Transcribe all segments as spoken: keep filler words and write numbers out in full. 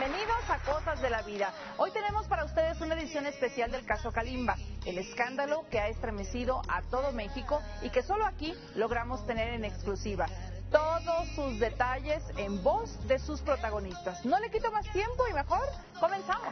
bienvenidos a Cosas de la Vida. Hoy tenemos para ustedes una edición especial del caso Kalimba, el escándalo que ha estremecido a todo México y que solo aquí logramos tener en exclusiva. Todos sus detalles en voz de sus protagonistas. No le quito más tiempo y mejor comenzamos.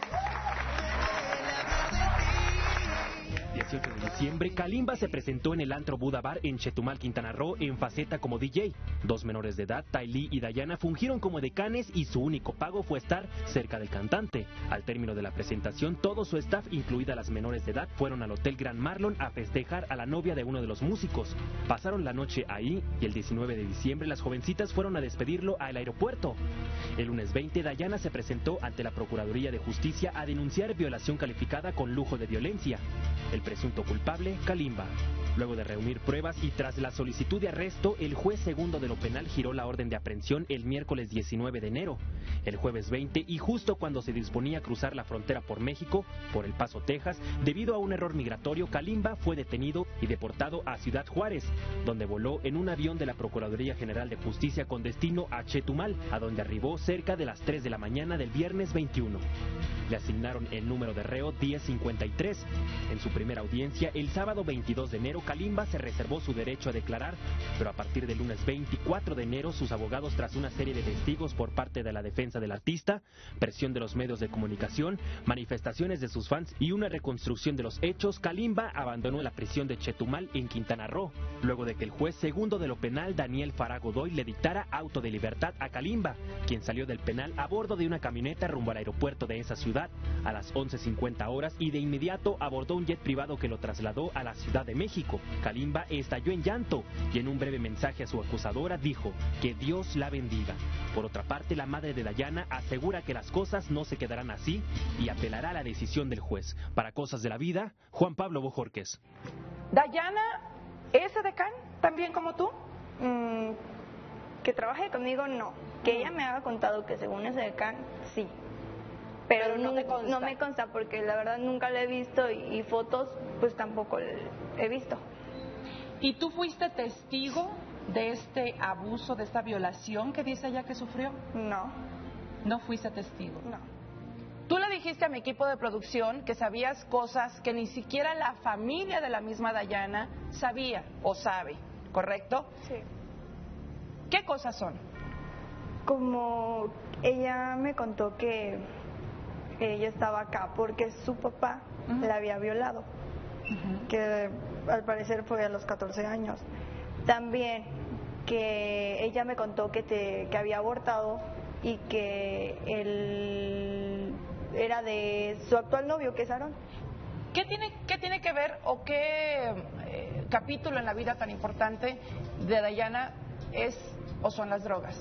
dieciocho de diciembre, Kalimba se presentó en el antro Buda Bar en Chetumal, Quintana Roo, en faceta como D J. Dos menores de edad, Tylee y Dayana, fungieron como decanes y su único pago fue estar cerca del cantante. Al término de la presentación, todo su staff, incluida las menores de edad, fueron al Hotel Grand Marlon a festejar a la novia de uno de los músicos. Pasaron la noche ahí y el diecinueve de diciembre las jovencitas fueron a despedirlo al aeropuerto. El lunes veinte, Dayana se presentó ante la Procuraduría de Justicia a denunciar violación calificada con lujo de violencia. El presunto culpable, Kalimba. Luego de reunir pruebas y tras la solicitud de arresto, el juez segundo de lo penal giró la orden de aprehensión el miércoles diecinueve de enero. El jueves veinte, y justo cuando se disponía a cruzar la frontera por México, por El Paso, Texas, debido a un error migratorio, Kalimba fue detenido y deportado a Ciudad Juárez, donde voló en un avión de la Procuraduría General de Justicia con destino a Chetumal, a donde arribó cerca de las tres de la mañana del viernes veintiuno. Le asignaron el número de reo diez cincuenta y tres. En su primera audiencia, el sábado veintidós de enero, Kalimba se reservó su derecho a declarar, pero a partir del lunes veinticuatro de enero, sus abogados, tras una serie de testigos por parte de la defensa del artista, presión de los medios de comunicación, manifestaciones de sus fans y una reconstrucción de los hechos, Kalimba abandonó la prisión de Chetumal en Quintana Roo, luego de que el juez segundo de lo penal, Daniel Farah Godoy, le dictara auto de libertad a Kalimba, quien salió del penal a bordo de una camioneta rumbo al aeropuerto de esa ciudad a las once cincuenta horas y de inmediato abordó un jet privado que lo trasladó a la Ciudad de México. Kalimba estalló en llanto y en un breve mensaje a su acusadora dijo que Dios la bendiga. Por otra parte, la madre de Dayana asegura que las cosas no se quedarán así y apelará a la decisión del juez. Para Cosas de la Vida, Juan Pablo Bojorquez. Dayana, ¿es decán también como tú? Mm, que trabaje conmigo, no. Que ella me haya contado que según ese decán, sí. Pero, Pero no no, te consta. no me consta porque la verdad nunca la he visto y, y fotos pues tampoco he visto. ¿Y tú fuiste testigo de este abuso, de esta violación que dice ella que sufrió? No. No fuiste testigo. No. Tú le dijiste a mi equipo de producción que sabías cosas que ni siquiera la familia de la misma Dayana sabía o sabe, ¿correcto? Sí. ¿Qué cosas son? Como ella me contó que ella estaba acá porque su papá uh-huh. la había violado, uh-huh. que al parecer fue a los catorce años. También que ella me contó que, te, que había abortado y que él era de su actual novio, que es Aarón. ¿Qué tiene, qué tiene que ver o qué eh, capítulo en la vida tan importante de Dayana es o son las drogas?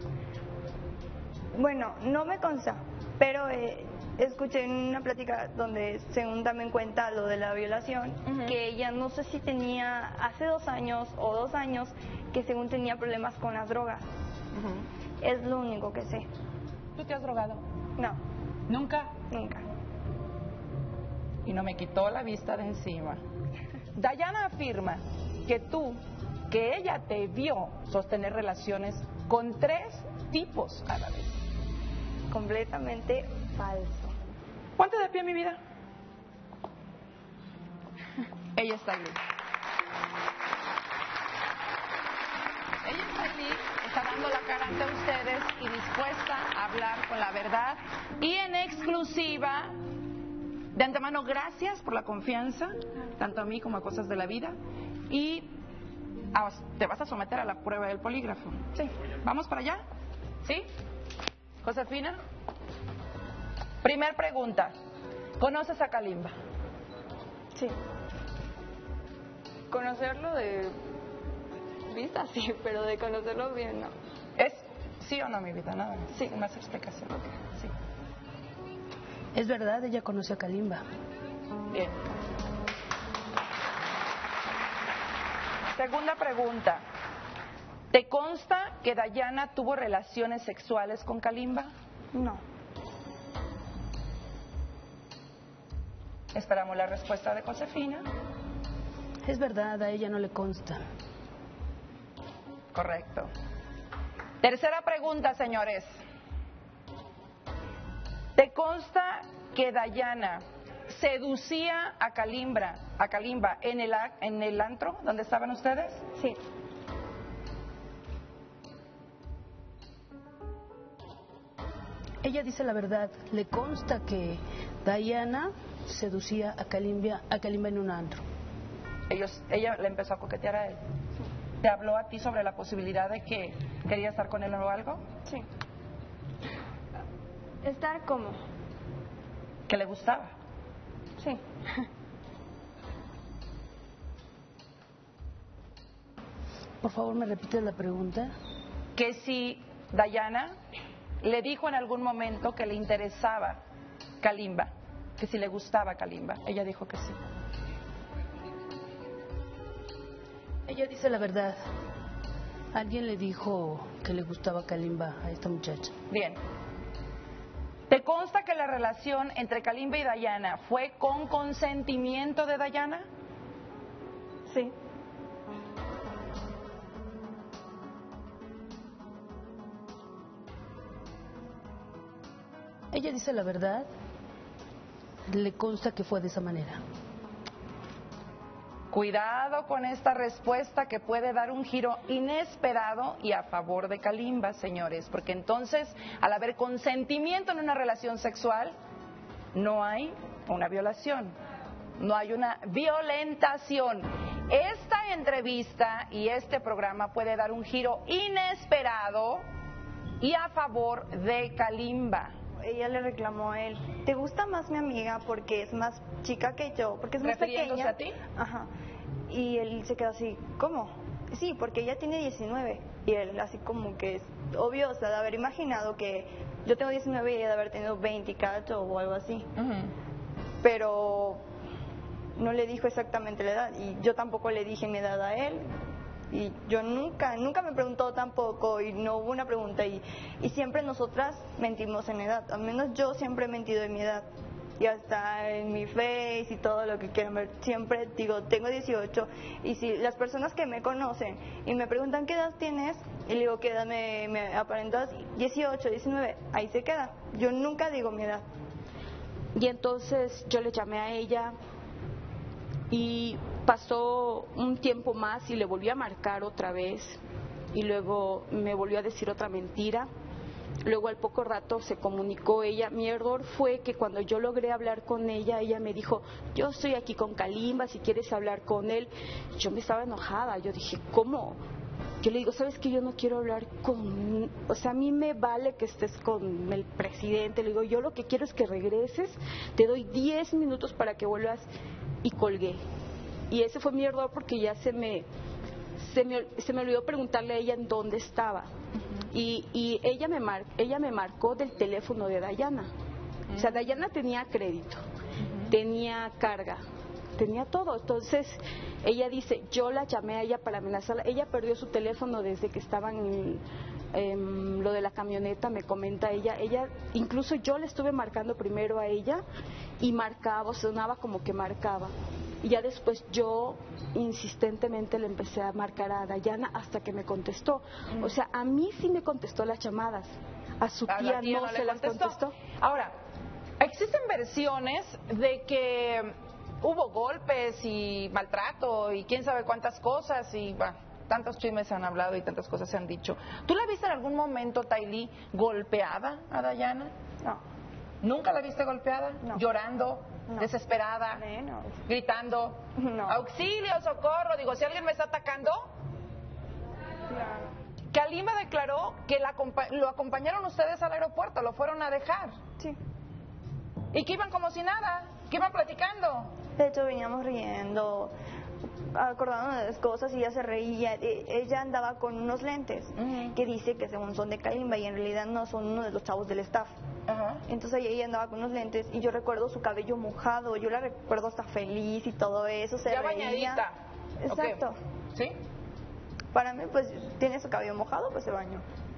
Bueno, no me consta, pero eh, escuché en una plática donde según también cuenta lo de la violación, uh-huh. que ella no sé si tenía hace dos años o dos años que según tenía problemas con las drogas. Uh-huh. Es lo único que sé. ¿Tú te has drogado? No. ¿Nunca? Nunca. Y no me quitó la vista de encima. Dayana afirma que tú, que ella te vio sostener relaciones con tres tipos a la vez. Completamente falso. Ponte de pie, mi vida. Ella está allí. Ella está allí, está dando la cara ante ustedes y dispuesta a hablar con la verdad y en exclusiva. De antemano, gracias por la confianza, tanto a mí como a Cosas de la Vida. Y a, te vas a someter a la prueba del polígrafo. Sí. ¿Vamos para allá? ¿Sí? Josefina. Primer pregunta. ¿Conoces a Kalimba? Sí. Conocerlo de vista, sí, pero de conocerlo bien, no. ¿Es sí o no, mi vida? Nada más. Sí. Más explicación. Sí. Es verdad, ella conoció a Kalimba. Bien. Segunda pregunta. ¿Te consta que Dayana tuvo relaciones sexuales con Kalimba? No. Esperamos la respuesta de Josefina. Es verdad, a ella no le consta. Correcto. Tercera pregunta, señores. ¿Te consta que Dayana seducía a Kalimba, a Kalimba en el, en el antro donde estaban ustedes? Sí. Ella dice la verdad. Le consta que Dayana seducía a Kalimba, a Kalimba en un antro. Ellos, ella le empezó a coquetear a él. ¿Te habló a ti sobre la posibilidad de que quería estar con él o algo? Sí. ¿Estar cómo? Que le gustaba. Sí. Por favor, ¿me repites la pregunta? Que si Dayana le dijo en algún momento que le interesaba Kalimba, que si le gustaba Kalimba. Ella dijo que sí. Ella dice la verdad. Alguien le dijo que le gustaba Kalimba a esta muchacha. Bien. ¿Te consta que la relación entre Kalimba y Dayana fue con consentimiento de Dayana? Sí. Ella dice la verdad. Le consta que fue de esa manera. Cuidado con esta respuesta que puede dar un giro inesperado y a favor de Kalimba, señores, porque entonces, al haber consentimiento en una relación sexual, no hay una violación, no hay una violentación. Esta entrevista y este programa puede dar un giro inesperado y a favor de Kalimba. Ella le reclamó a él, ¿te gusta más mi amiga porque es más chica que yo? Porque es más ¿Refiriéndose pequeña. a ti? Ajá. Y él se quedó así, ¿cómo? Sí, porque ella tiene diecinueve. Y él así como que es obvio, o sea, de haber imaginado que yo tengo diecinueve y ella de haber tenido veinte cacho o algo así. Uh-huh. Pero no le dijo exactamente la edad y yo tampoco le dije mi edad a él. Y yo nunca, nunca me preguntó tampoco y no hubo una pregunta y, y siempre nosotras mentimos en edad, al menos yo siempre he mentido en mi edad y hasta en mi face y todo lo que quieran ver, siempre digo tengo dieciocho y si las personas que me conocen y me preguntan qué edad tienes y le digo qué edad me, me aparentas, dieciocho, diecinueve, ahí se queda, yo nunca digo mi edad. Y entonces yo le llamé a ella y pasó un tiempo más y le volví a marcar otra vez y luego me volvió a decir otra mentira. Luego al poco rato se comunicó ella. Mi error fue que cuando yo logré hablar con ella, ella me dijo, yo estoy aquí con Kalimba, si quieres hablar con él. Yo me estaba enojada, yo dije, ¿cómo? Yo le digo, ¿sabes qué? Yo no quiero hablar con... O sea, a mí me vale que estés con el presidente. Le digo, yo lo que quiero es que regreses, te doy diez minutos para que vuelvas. Y colgué. Y ese fue mi error porque ya se me, se me, se me olvidó preguntarle a ella en dónde estaba. Uh-huh. Y, y ella, me mar, ella me marcó del teléfono de Dayana. Uh-huh. O sea, Dayana tenía crédito, uh-huh. tenía carga, tenía todo. Entonces, ella dice, yo la llamé a ella para amenazarla. Ella perdió su teléfono desde que estaban en, en lo de la camioneta, me comenta ella. Ella, incluso yo le estuve marcando primero a ella y marcaba, sonaba como que marcaba. Y ya después yo insistentemente le empecé a marcar a Dayana hasta que me contestó. Mm. O sea, a mí sí me contestó las llamadas. A su a tía, tía no, no se las contestó. contestó. Ahora, existen versiones de que hubo golpes y maltrato y quién sabe cuántas cosas y bueno, tantos chismes se han hablado y tantas cosas se han dicho. ¿Tú la viste en algún momento, Taylee, golpeada a Dayana? No. ¿Nunca la viste golpeada? No. ¿Llorando? No. ¿Desesperada? Menos. ¿Gritando? No. ¡Auxilio, socorro! Digo, si alguien me está atacando. Claro. Kalimba declaró que la, lo acompañaron ustedes al aeropuerto, lo fueron a dejar. Sí. Y que iban como si nada, que iban platicando. De hecho, veníamos riendo, acordándonos de las cosas y ella se reía. Ella andaba con unos lentes uh-huh. que dice que según son de Kalimba y en realidad no son uno de los chavos del staff. Uh-huh. Entonces ella andaba con unos lentes y yo recuerdo su cabello mojado, yo la recuerdo hasta feliz y todo eso, se ya reía. Bañadita. Exacto. Okay. ¿Sí? Para mí, pues, tiene su cabello mojado, pues se bañó.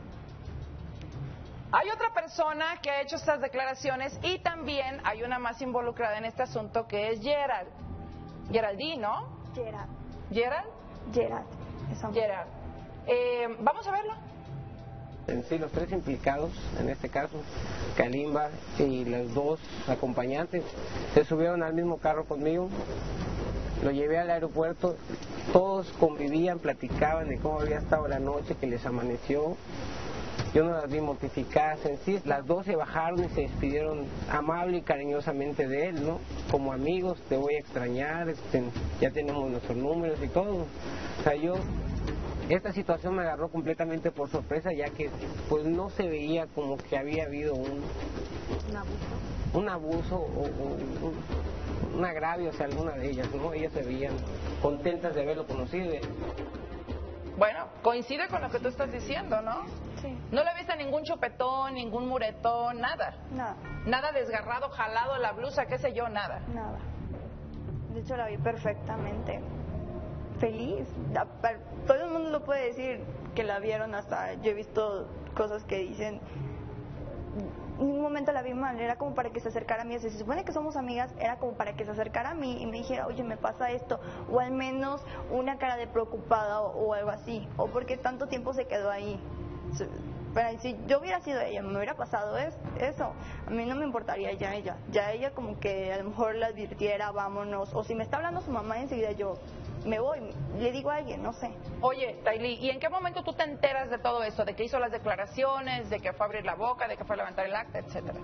Hay otra persona que ha hecho estas declaraciones y también hay una más involucrada en este asunto que es Gerald. Geraldine, ¿no? Gerald. ¿Gerald? Gerald. Gerald. Eh, ¿Vamos a verlo? En sí, los tres implicados, en este caso, Kalimba y los dos acompañantes, se subieron al mismo carro conmigo, lo llevé al aeropuerto, todos convivían, platicaban de cómo había estado la noche, que les amaneció. Yo no las vi mortificadas en sí, las dos se bajaron y se despidieron amable y cariñosamente de él, ¿no? Como amigos, te voy a extrañar, este, ya tenemos nuestros números y todo. O sea, yo, esta situación me agarró completamente por sorpresa, ya que pues no se veía como que había habido un, ¿Un abuso? Un abuso o, o un, un agravio hacia alguna de ellas, ¿no? Ellas se veían contentas de haberlo conocido. Bueno, coincide con lo que tú estás diciendo, ¿no? Sí. No le viste ningún chupetón, ningún muretón, nada. Nada. Nada desgarrado, jalado de la blusa, qué sé yo, nada. Nada. De hecho, la vi perfectamente feliz. La- pa- Todo el mundo lo puede decir que la vieron, hasta yo he visto cosas que dicen. En ningún momento la vi mal, era como para que se acercara a mí. Si se supone que somos amigas, era como para que se acercara a mí y me dijera, oye, me pasa esto, o al menos una cara de preocupada o, o algo así, o porque tanto tiempo se quedó ahí. Se- Pero si yo hubiera sido ella, me hubiera pasado es, eso, a mí no me importaría ya ella, ya ella como que a lo mejor la advirtiera, vámonos, o si me está hablando su mamá enseguida yo me voy, le digo a alguien, no sé. Oye, Tayli, ¿y en qué momento tú te enteras de todo esto? De que hizo las declaraciones, de que fue a abrir la boca, de que fue a levantar el acta, etcétera.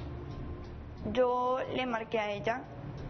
Yo le marqué a ella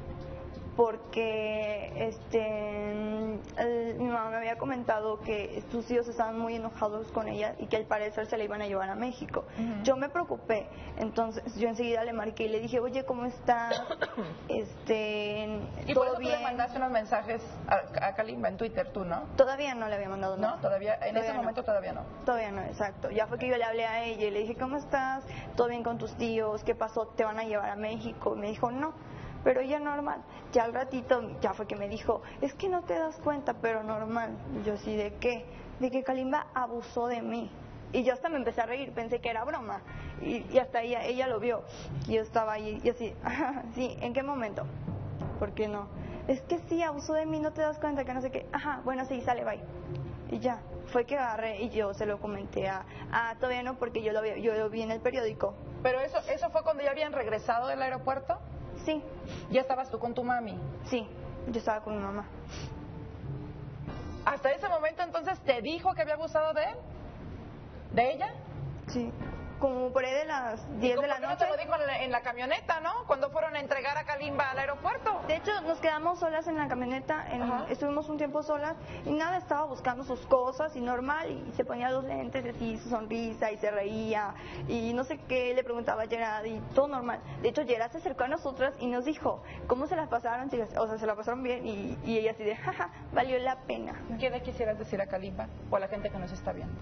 porque este el- mi mamá me había comentado que sus hijos estaban muy enojados con ella y que al parecer se la iban a llevar a México. Ujú. Yo me preocupé, entonces yo enseguida le marqué y le dije, oye, ¿cómo estás? Este, Y por ¿todo eso tú le bien? mandaste unos mensajes a, a Kalimba en Twitter, tú, ¿no? Todavía no le había mandado nada. No, todavía, en Todavía ese no. momento todavía no. Todavía no, exacto. Ya fue que yo le hablé a ella y le dije, ¿cómo estás? ¿Todo bien con tus tíos? ¿Qué pasó? ¿Te van a llevar a México? Y me dijo, no. Pero ella normal. Ya al ratito, ya fue que me dijo, es que no te das cuenta, pero normal. Y yo sí, ¿de qué? De que Kalimba abusó de mí. Y yo hasta me empecé a reír, pensé que era broma. Y, y hasta ella, ella lo vio. Y yo estaba ahí, y así, "Ajá, sí, ¿en qué momento? ¿Por qué no? Es que sí, abusó de mí, no te das cuenta, que no sé qué. Ajá, bueno, sí, sale, bye. Y ya, fue que agarré y yo se lo comenté a, a todavía no, porque yo lo, vi, yo lo vi en el periódico. Pero eso, eso fue cuando ya habían regresado del aeropuerto. Sí, Ya estabas tú con tu mami. sí, yo estaba con mi mamá. Hasta ese momento entonces te dijo que había abusado de él, de ella. Sí, como por ahí de las ¿Y diez por de la qué no noche. te lo dijo en la, en la camioneta, no? Cuando fueron a entregar a Kalimba al aeropuerto. De hecho, nos quedamos solas en la camioneta, en- Ajá. estuvimos un tiempo solas y nada, estaba buscando sus cosas y normal, y se ponía los lentes y así, su sonrisa y se reía y no sé qué, le preguntaba a Gerard y todo normal. De hecho, Gerard se acercó a nosotras y nos dijo, ¿cómo se las pasaron? Si- O sea, se la pasaron bien y, y ella así de, jaja, valió la pena. ¿Qué le quisieras decir a Kalimba o a la gente que nos está viendo?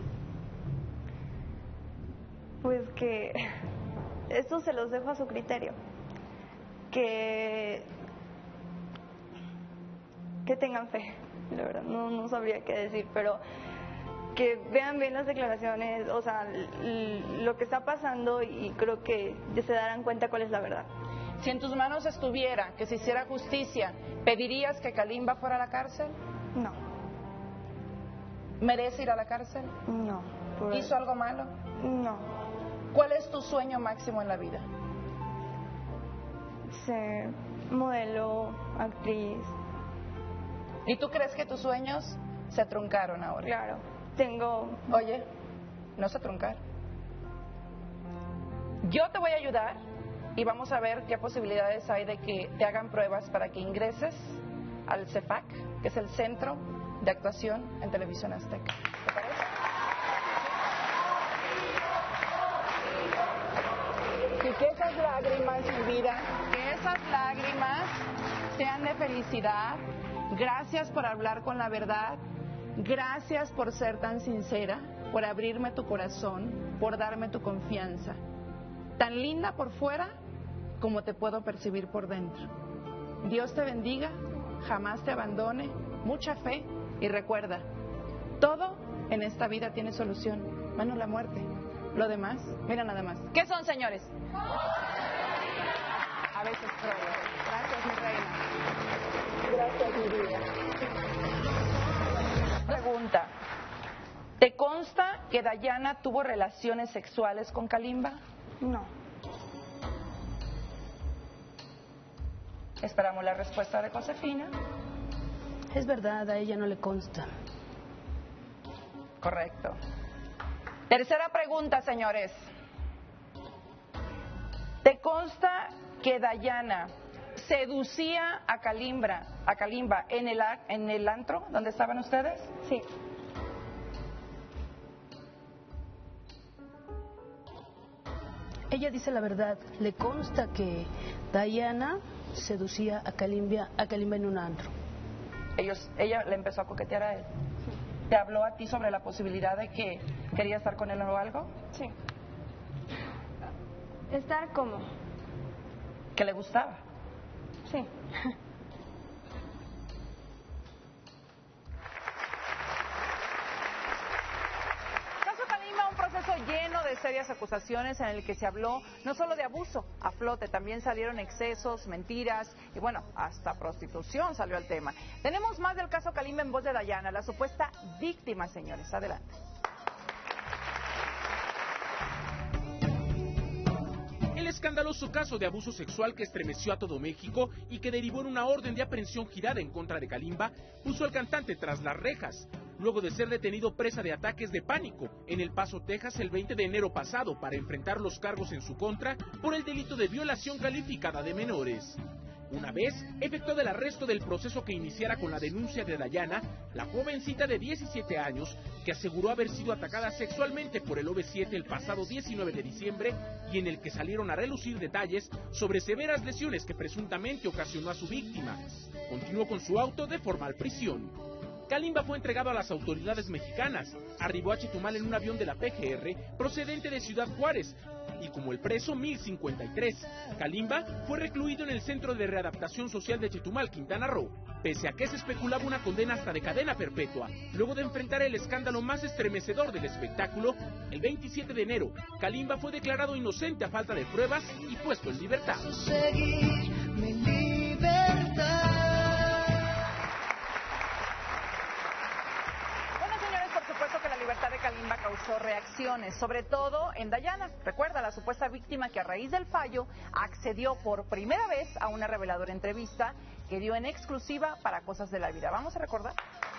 Pues que esto se los dejo a su criterio. Que que tengan fe, la verdad, no, no sabría qué decir, pero que vean bien las declaraciones, o sea, l- lo que está pasando, y creo que ya se darán cuenta cuál es la verdad. Si en tus manos estuviera que se hiciera justicia, ¿pedirías que Kalimba fuera a la cárcel? No, ¿Merece ir a la cárcel? no, por- ¿Hizo algo malo? no, ¿Cuál es tu sueño máximo en la vida? ser modelo, actriz, ¿Y tú crees que tus sueños se truncaron ahora? claro, tengo, Oye, no se truncaron. Yo te voy a ayudar y vamos a ver qué posibilidades hay de que te hagan pruebas para que ingreses al CEFAC, que es el Centro de Actuación en Televisión Azteca. ¿Te parece? Y que esas lágrimas, mi vida, que esas lágrimas sean de felicidad. Gracias por hablar con la verdad. Gracias por ser tan sincera, por abrirme tu corazón, por darme tu confianza. Tan linda por fuera como te puedo percibir por dentro. Dios te bendiga, jamás te abandone, mucha fe y recuerda, todo en esta vida tiene solución, menos la muerte. Lo demás, mira nada más. ¿Qué son, señores? A veces pruebo. Gracias, mi reina. Gracias, mi vida. Pregunta. ¿Te consta que Dayana tuvo relaciones sexuales con Kalimba? No. Esperamos la respuesta de Josefina. Es verdad, a ella no le consta. Correcto. Tercera pregunta, señores. ¿Te consta que Dayana seducía a Kalimba, a Kalimba en el, en el antro donde estaban ustedes? Sí. Ella dice la verdad. Le consta que Dayana seducía a Kalimba, a Kalimba en un antro. Ellos, ella le empezó a coquetear a él. ¿Te habló a ti sobre la posibilidad de que quería estar con él o algo? Sí. ¿Estar cómo? Que le gustaba. Sí. Caso Kalimba, un proceso lleno de serias acusaciones en el que se habló no solo de abuso a flote, también salieron excesos, mentiras y bueno, hasta prostitución salió al tema. Tenemos más del caso Kalimba en voz de Dayana, la supuesta víctima, señores. Adelante. El escandaloso caso de abuso sexual que estremeció a todo México y que derivó en una orden de aprehensión girada en contra de Kalimba puso al cantante tras las rejas, luego de ser detenido presa de ataques de pánico en El Paso, Texas, el veinte de enero pasado para enfrentar los cargos en su contra por el delito de violación calificada de menores. Una vez efectuado el arresto del proceso que iniciara con la denuncia de Dayana, la jovencita de diecisiete años, que aseguró haber sido atacada sexualmente por el O V siete el pasado diecinueve de diciembre y en el que salieron a relucir detalles sobre severas lesiones que presuntamente ocasionó a su víctima, continuó con su auto de formal prisión. Kalimba fue entregado a las autoridades mexicanas, arribó a Chetumal en un avión de la P G R procedente de Ciudad Juárez, y como el preso mil cincuenta y tres, Kalimba fue recluido en el Centro de Readaptación Social de Chetumal, Quintana Roo, pese a que se especulaba una condena hasta de cadena perpetua. Luego de enfrentar el escándalo más estremecedor del espectáculo, el veintisiete de enero, Kalimba fue declarado inocente a falta de pruebas y puesto en libertad. De Kalimba causó reacciones, sobre todo en Dayana. Recuerda, la supuesta víctima que a raíz del fallo accedió por primera vez a una reveladora entrevista que dio en exclusiva para Cosas de la Vida. Vamos a recordar.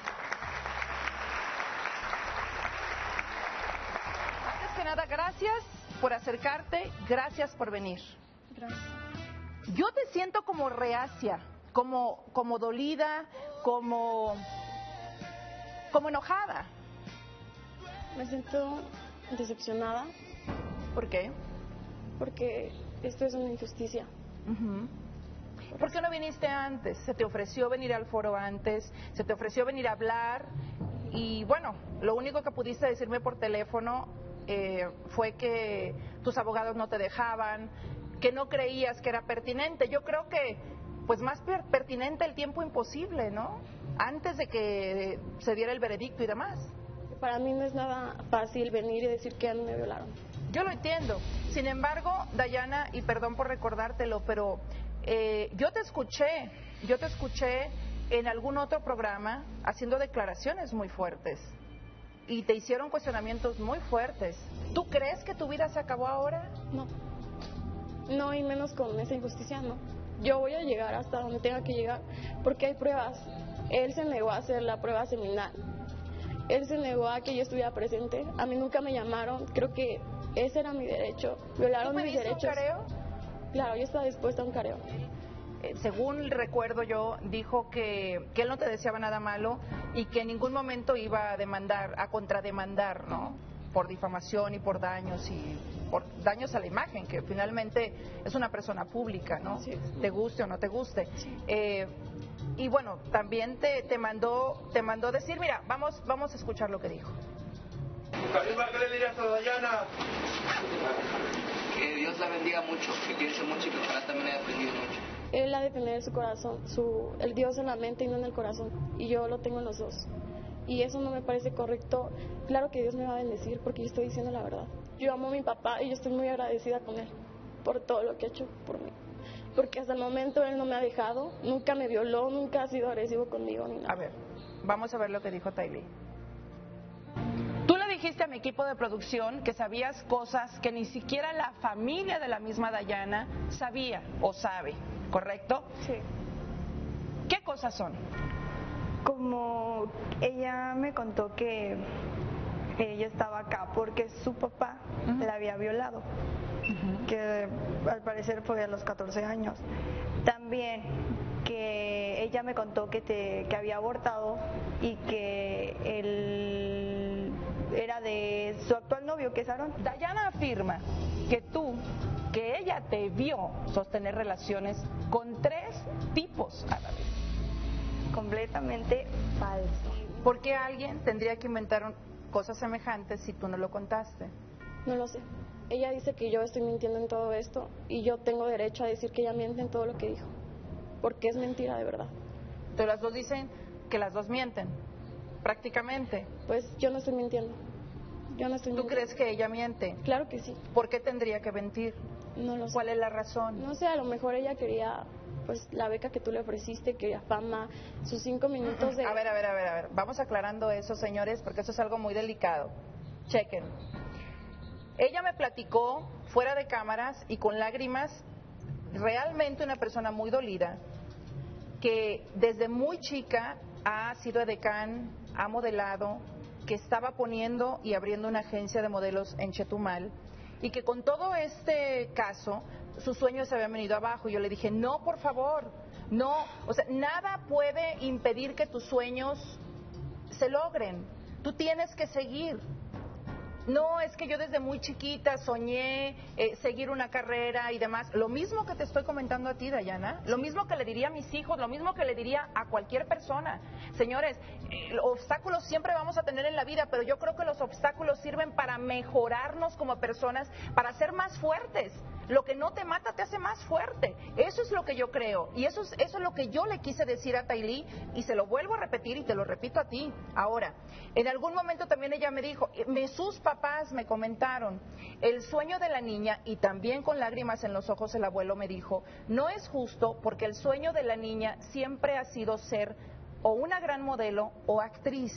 Antes que nada, gracias por acercarte, gracias por venir. Gracias. Yo te siento como reacia, como, como dolida, como, como enojada. Me siento decepcionada. ¿Por qué? Porque esto es una injusticia. Uh-huh. ¿Por qué no viniste antes? ¿Se te ofreció venir al foro antes? ¿Se te ofreció venir a hablar? Y bueno, lo único que pudiste decirme por teléfono eh, fue que tus abogados no te dejaban, que no creías que era pertinente. Yo creo que, pues más per- pertinente el tiempo imposible, ¿no? Antes de que se diera el veredicto y demás. Para mí no es nada fácil venir y decir que a mí me violaron. Yo lo entiendo. Sin embargo, Dayana, y perdón por recordártelo, pero eh, yo te escuché, yo te escuché en algún otro programa haciendo declaraciones muy fuertes y te hicieron cuestionamientos muy fuertes. ¿Tú crees que tu vida se acabó ahora? No. No, y menos con esa injusticia, no. Yo voy a llegar hasta donde tenga que llegar porque hay pruebas. Él se negó a hacer la prueba seminal. Él se negó a que yo estuviera presente. A mí nunca me llamaron. Creo que ese era mi derecho. Violaron mis derechos. ¿Tú pediste un careo? Claro, yo estaba dispuesta a un careo. Eh, según recuerdo yo, dijo que, que él no te deseaba nada malo y que en ningún momento iba a demandar, a contrademandar, ¿no? Por difamación y por daños y por daños a la imagen, que finalmente es una persona pública, ¿no? Sí. Te guste o no te guste. Eh, y bueno, también te, te mandó te mandó decir, mira, vamos vamos a escuchar lo que dijo. Kalimba, ¿qué le dirías a Dayana? Que Dios la bendiga mucho, que piense mucho y que ojalá también haya aprendido mucho. Él ha de tener su corazón, su, el Dios en la mente y no en el corazón. Y yo lo tengo en los dos. Y eso no me parece correcto. Claro que Dios me va a bendecir porque yo estoy diciendo la verdad. Yo amo a mi papá y yo estoy muy agradecida con él por todo lo que ha hecho por mí. Porque hasta el momento él no me ha dejado, nunca me violó, nunca ha sido agresivo conmigo ni nada. A ver, vamos a ver lo que dijo Taylee. ¿Tú dijiste a mi equipo de producción que sabías cosas que ni siquiera la familia de la misma Dayana sabía o sabe, ¿correcto? Sí. ¿Qué cosas son? Como ella me contó que ella estaba acá porque su papá uh-huh. la había violado, uh-huh. que al parecer fue a los catorce años. También que ella me contó que, te, que había abortado y que él era de su actual novio, que es Aaron. Dayana afirma que tú, que ella te vio sostener relaciones con tres tipos a la vez. Completamente falso. ¿Por qué alguien tendría que inventar cosas semejantes si tú no lo contaste? No lo sé. Ella dice que yo estoy mintiendo en todo esto y yo tengo derecho a decir que ella miente en todo lo que dijo, porque es mentira de verdad. Pero las dos dicen que las dos mienten, prácticamente. Pues yo no estoy mintiendo. Yo no estoy ¿Tú mintiendo. crees que ella miente? Claro que sí. ¿Por qué tendría que mentir? No lo sé. ¿Cuál es la razón? No sé, a lo mejor ella quería pues la beca que tú le ofreciste, quería fama, sus cinco minutos de... A ver, a ver, a ver, a ver, vamos aclarando eso, señores, porque eso es algo muy delicado. Chequen. Ella me platicó fuera de cámaras y con lágrimas, realmente una persona muy dolida, que desde muy chica ha sido edecán, ha modelado, que estaba poniendo y abriendo una agencia de modelos en Chetumal, y que con todo este caso sus sueños se habían venido abajo. Yo le dije, no, por favor, no, o sea, nada puede impedir que tus sueños se logren, tú tienes que seguir. No, es que yo desde muy chiquita soñé eh, seguir una carrera y demás. Lo mismo que te estoy comentando a ti, Dayana, lo mismo que le diría a mis hijos, lo mismo que le diría a cualquier persona. Señores, eh, obstáculos siempre vamos a tener en la vida, pero yo creo que los obstáculos sirven para mejorarnos como personas, para ser más fuertes. Lo que no te mata te hace más fuerte. Eso es lo que yo creo. Y eso es, eso es lo que yo le quise decir a Taylee, y se lo vuelvo a repetir y te lo repito a ti. Ahora, en algún momento también ella me dijo, me, sus papás me comentaron, el sueño de la niña, y también con lágrimas en los ojos el abuelo me dijo, no es justo porque el sueño de la niña siempre ha sido ser o una gran modelo o actriz.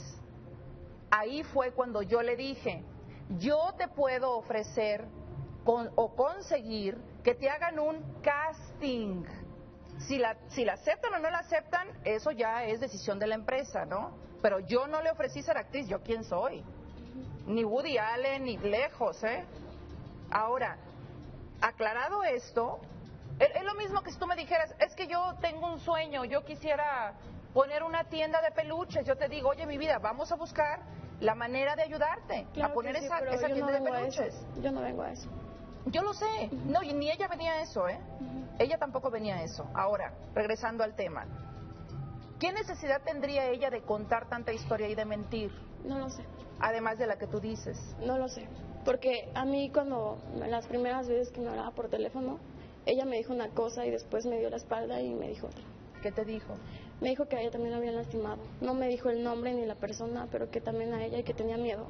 Ahí fue cuando yo le dije, yo te puedo ofrecer Con, o conseguir que te hagan un casting. Si la, si la aceptan o no la aceptan, eso ya es decisión de la empresa, ¿no? Pero yo no le ofrecí ser actriz, ¿yo quién soy? Ni Woody Allen, ni lejos, ¿eh? Ahora, aclarado esto, es, es lo mismo que si tú me dijeras, es que yo tengo un sueño, yo quisiera poner una tienda de peluches, yo te digo, oye, mi vida, vamos a buscar la manera de ayudarte claro a poner sí, esa, esa yo tienda no de peluches. Yo no vengo a eso. Yo lo sé, no, y ni ella venía a eso, ¿eh? Uh-huh. Ella tampoco venía a eso. Ahora, regresando al tema, ¿qué necesidad tendría ella de contar tanta historia y de mentir? No lo sé. Además de la que tú dices. No lo sé, porque a mí cuando, las primeras veces que me hablaba por teléfono, ella me dijo una cosa y después me dio la espalda y me dijo otra. ¿Qué te dijo? Me dijo que a ella también la habían lastimado. No me dijo el nombre ni la persona, pero que también a ella y que tenía miedo.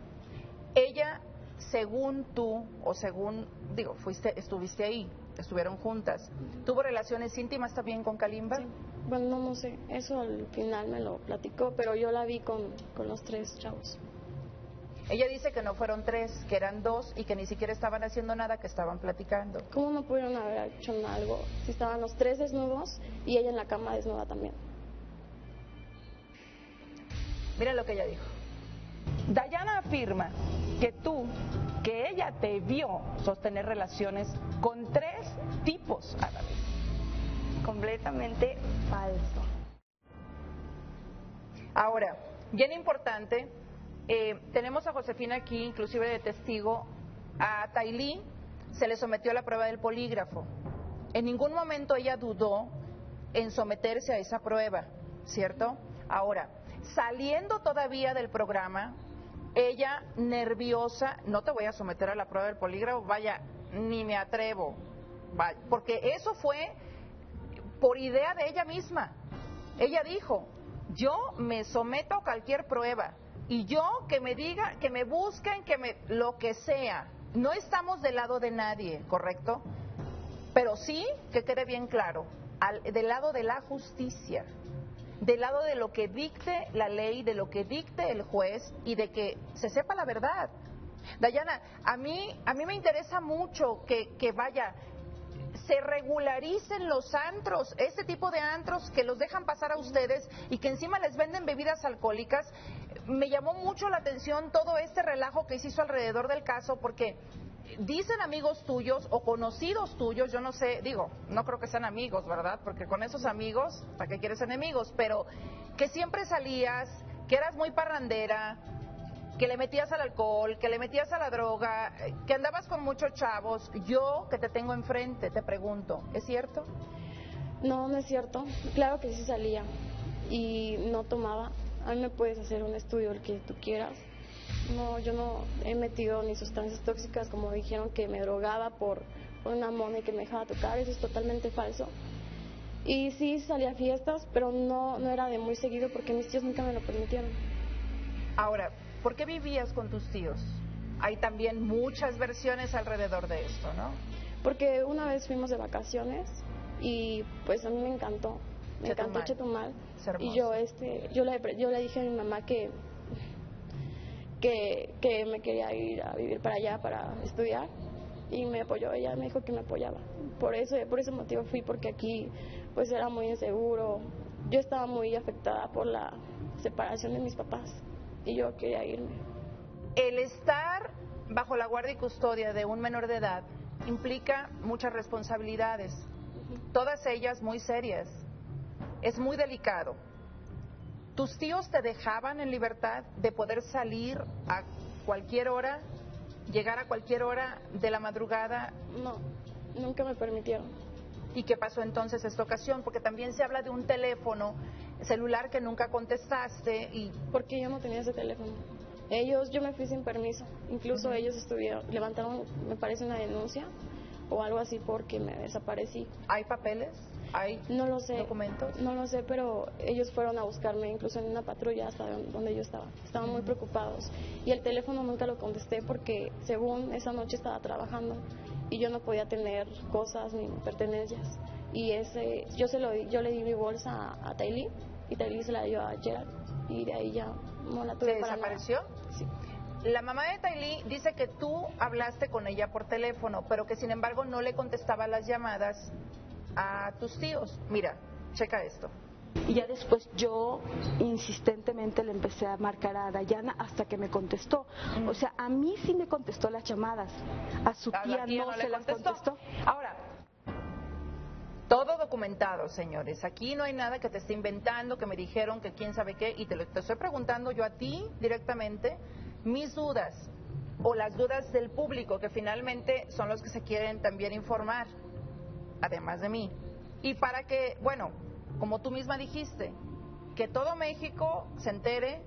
Ella... Según tú, o según, digo, fuiste, estuviste ahí, estuvieron juntas, ¿tuvo relaciones íntimas también con Kalimba? Sí. Bueno, no, no sé, eso al final me lo platicó, pero yo la vi con, con los tres chavos. Ella dice que no fueron tres, que eran dos y que ni siquiera estaban haciendo nada, que estaban platicando. ¿Cómo no pudieron haber hecho algo si estaban los tres desnudos y ella en la cama desnuda también? Mira lo que ella dijo. Dayana afirma que tú, que ella te vio sostener relaciones con tres tipos a la vez. Completamente falso. Ahora, bien importante, eh, tenemos a Josefina aquí, inclusive de testigo. A Taylee se le sometió a la prueba del polígrafo. En ningún momento ella dudó en someterse a esa prueba, ¿cierto? Ahora, saliendo todavía del programa, ella nerviosa, no te voy a someter a la prueba del polígrafo, vaya, ni me atrevo, vaya, porque eso fue por idea de ella misma. Ella dijo, yo me someto a cualquier prueba y yo que me diga, que me busquen, que me, lo que sea. No estamos del lado de nadie, ¿correcto? Pero sí, que quede bien claro, al, del lado de la justicia. del lado de lo que dicte la ley, de lo que dicte el juez y de que se sepa la verdad. Dayana, a mí, a mí me interesa mucho que, que vaya, se regularicen los antros, este tipo de antros que los dejan pasar a ustedes y que encima les venden bebidas alcohólicas. Me llamó mucho la atención todo este relajo que se hizo alrededor del caso, porque dicen amigos tuyos o conocidos tuyos, yo no sé, digo, no creo que sean amigos, ¿verdad? Porque con esos amigos, ¿para qué quieres enemigos? Pero que siempre salías, que eras muy parrandera, que le metías al alcohol, que le metías a la droga, que andabas con muchos chavos. Yo, que te tengo enfrente, te pregunto, ¿es cierto? No, no es cierto. Claro que sí salía y no tomaba. A mí me puedes hacer un estudio, el que tú quieras. No, yo no he metido ni sustancias tóxicas, como dijeron que me drogaba por, por una mona y que me dejaba tocar. Eso es totalmente falso. Y sí salía a fiestas, pero no, no era de muy seguido porque mis tíos nunca me lo permitieron. Ahora, ¿por qué vivías con tus tíos? Hay también muchas versiones alrededor de esto, ¿no? Porque una vez fuimos de vacaciones y pues a mí me encantó, me Chetumal. encantó Chetumal. Es hermoso. Y yo este, yo le, yo le dije a mi mamá que, que, que me quería ir a vivir para allá para estudiar y me apoyó, ella me dijo que me apoyaba. Por eso, por ese motivo fui, porque aquí pues era muy inseguro. Yo estaba muy afectada por la separación de mis papás y yo quería irme. El estar bajo la guardia y custodia de un menor de edad implica muchas responsabilidades, todas ellas muy serias. Es muy delicado. ¿Tus tíos te dejaban en libertad de poder salir a cualquier hora, llegar a cualquier hora de la madrugada? No, nunca me permitieron. ¿Y qué pasó entonces esta ocasión? Porque también se habla de un teléfono celular que nunca contestaste y... Porque yo no tenía ese teléfono. Ellos, yo me fui sin permiso. Incluso uh-huh. ellos estuvieron, levantaron, me parece, una denuncia o algo así porque me desaparecí. ¿Hay papeles? ¿Hay no lo sé, documentos? No lo sé, pero ellos fueron a buscarme incluso en una patrulla hasta donde yo estaba. Estaban uh-huh. muy preocupados. Y el teléfono nunca lo contesté porque según esa noche estaba trabajando y yo no podía tener cosas ni pertenencias. Y ese, yo se lo di, yo le di mi bolsa a, a Taylee y Taylee se la dio a Gerald y de ahí ya no la tuve. ¿Se para desapareció? Nada. Sí. La mamá de Taylee dice que tú hablaste con ella por teléfono, pero que sin embargo no le contestaba las llamadas a tus tíos. Mira, checa esto. Y ya después yo insistentemente le empecé a marcar a Dayana hasta que me contestó. Mm. O sea, a mí sí me contestó las llamadas, a su a tía, tía no, no se las contestó. Ahora, todo documentado, señores. Aquí no hay nada que te esté inventando, que me dijeron, que quién sabe qué, y te lo te estoy preguntando yo a ti directamente mis dudas o las dudas del público, que finalmente son los que se quieren también informar, además de mí. Y para que, bueno, como tú misma dijiste, que todo México se entere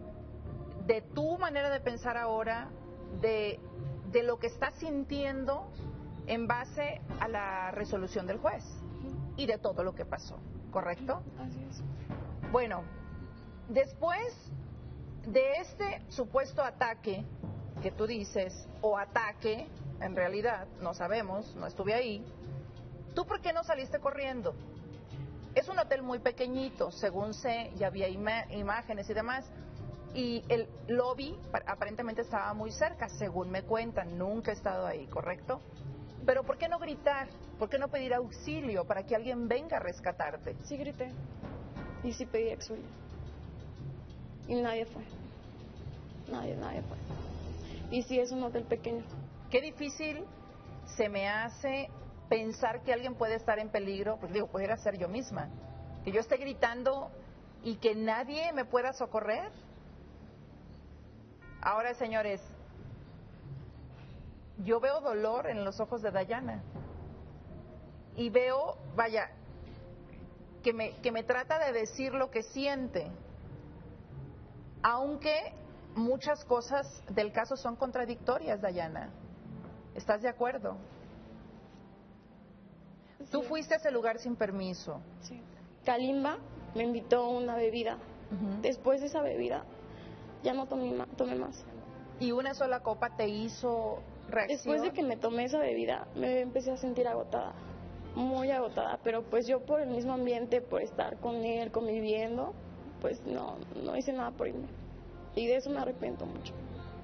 de tu manera de pensar ahora, de, de lo que estás sintiendo en base a la resolución del juez y de todo lo que pasó, ¿correcto? Así es. Bueno, después de este supuesto ataque que tú dices, o ataque, en realidad, no sabemos, no estuve ahí, ¿tú por qué no saliste corriendo? Es un hotel muy pequeñito, según sé, ya había ima- imágenes y demás, y el lobby aparentemente estaba muy cerca, según me cuentan, nunca he estado ahí, ¿correcto? Pero ¿por qué no gritar? ¿Por qué no pedir auxilio para que alguien venga a rescatarte? Sí grité y sí pedí auxilio y nadie fue, nadie, nadie fue. Y sí es un hotel pequeño. Qué difícil se me hace pensar que alguien puede estar en peligro, pues digo, pudiera ser yo misma, que yo esté gritando y que nadie me pueda socorrer. Ahora, señores, yo veo dolor en los ojos de Dayana y veo, vaya, que me, que me trata de decir lo que siente, aunque muchas cosas del caso son contradictorias, Dayana. ¿Estás de acuerdo? Sí. Tú fuiste a ese lugar sin permiso. Sí. Kalimba me invitó a una bebida. Uh-huh. Después de esa bebida ya no tomé más, tomé más. ¿Y una sola copa te hizo reacción? Después de que me tomé esa bebida me empecé a sentir agotada. muy agotada, pero pues yo por el mismo ambiente, por estar con él, conviviendo, pues no, no hice nada por irme. Y de eso me arrepiento mucho.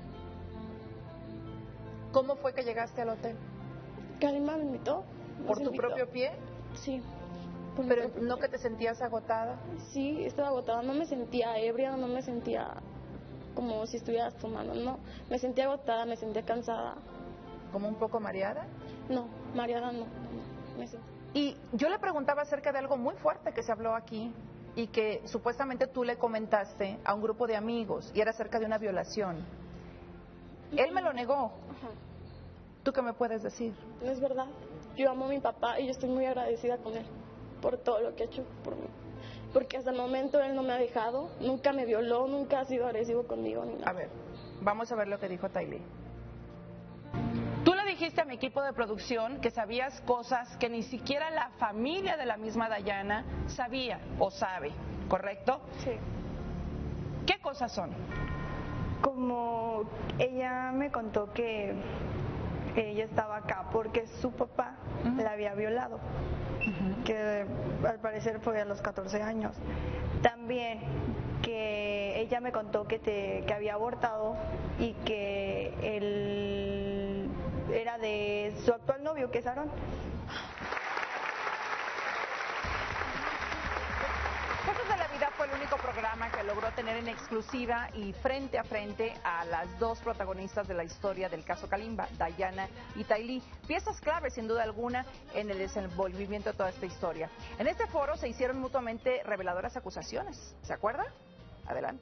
¿Cómo fue que llegaste al hotel? Kalimba me invitó. ¿Por tu propio pie? Sí. ¿Pero no que te sentías agotada? Sí, estaba agotada. No me sentía ebria, no me sentía como si estuvieras tomando, no. Me sentía agotada, me sentía cansada. ¿Como un poco mareada? No, mareada no. no me sentía. Y yo le preguntaba acerca de algo muy fuerte que se habló aquí y que supuestamente tú le comentaste a un grupo de amigos y era acerca de una violación. Él me lo negó. Ajá. ¿Tú qué me puedes decir? No es verdad. Yo amo a mi papá y yo estoy muy agradecida con él por todo lo que ha hecho por mí. Porque hasta el momento él no me ha dejado, nunca me violó, nunca ha sido agresivo conmigo ni nada. A ver, vamos a ver lo que dijo Taylee. Tú le dijiste a mi equipo de producción que sabías cosas que ni siquiera la familia de la misma Dayana sabía o sabe, ¿correcto? Sí. ¿Qué cosas son? Como ella me contó que ella estaba acá porque su papá uh-huh. la había violado, uh-huh. que al parecer fue a los catorce años. También que ella me contó que, te, que había abortado y que él era de su actual novio, que es Aarón. Cosas de la Vida fue el único programa que logró tener en exclusiva y frente a frente a las dos protagonistas de la historia del caso Kalimba, Dayana y Taylee, piezas claves sin duda alguna en el desenvolvimiento de toda esta historia. En este foro se hicieron mutuamente reveladoras acusaciones, ¿se acuerda? Adelante.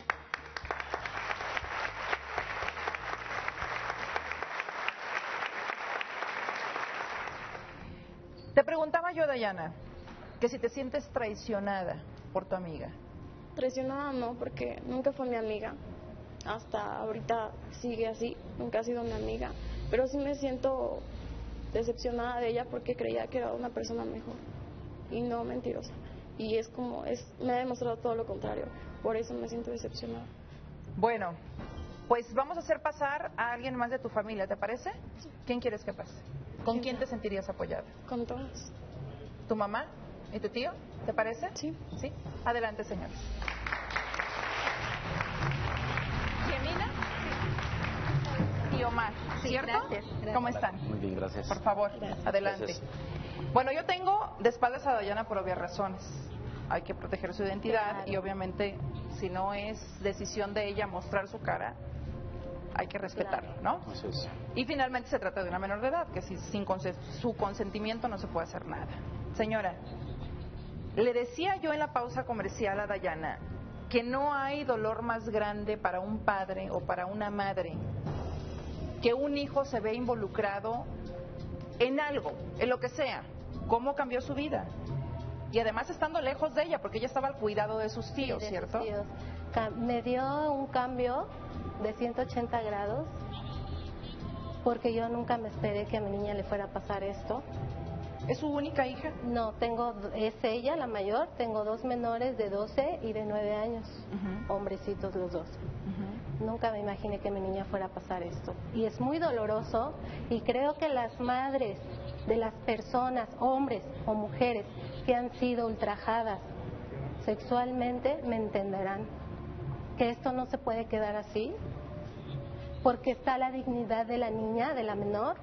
Te preguntaba yo, Dayana, que si te sientes traicionada por tu amiga. Traicionada no, porque nunca fue mi amiga. Hasta ahorita sigue así, nunca ha sido mi amiga. Pero sí me siento decepcionada de ella porque creía que era una persona mejor. Y no mentirosa. Y es como, es, me ha demostrado todo lo contrario. Por eso me siento decepcionada. Bueno, pues vamos a hacer pasar a alguien más de tu familia, ¿te parece? Sí. ¿Quién quieres que pase? ¿Con quién te sentirías apoyada? Con todos. ¿Tu mamá y tu tío? ¿Te parece? Sí. Sí. Adelante, señores. ¿Yemina? Y Omar, ¿cierto? Sí, gracias, gracias. ¿Cómo están? Muy bien, gracias. Por favor, Gracias. adelante. Gracias. Bueno, yo tengo de espaldas a Dayana por obvias razones. Hay que proteger su identidad Claro. y obviamente si no es decisión de ella mostrar su cara, hay que respetarlo, ¿no? Así es. Y finalmente se trata de una menor de edad, que si, sin conse- su consentimiento no se puede hacer nada. Señora, le decía yo en la pausa comercial a Dayana que no hay dolor más grande para un padre o para una madre que un hijo se ve involucrado en algo, en lo que sea, cómo cambió su vida. Y además estando lejos de ella, porque ella estaba al cuidado de sus tíos, Sí, de ¿cierto? sus tíos. Ca- Me dio un cambio de ciento ochenta grados porque yo nunca me esperé que a mi niña le fuera a pasar esto. ¿Es su única hija? No, tengo, es ella la mayor, tengo dos menores de doce y de nueve años, Uh-huh. hombrecitos los dos. Uh-huh. Nunca me imaginé que mi niña fuera a pasar esto. Y es muy doloroso y creo que las madres de las personas, hombres o mujeres, que han sido ultrajadas sexualmente me entenderán que esto no se puede quedar así porque está la dignidad de la niña, de la menor,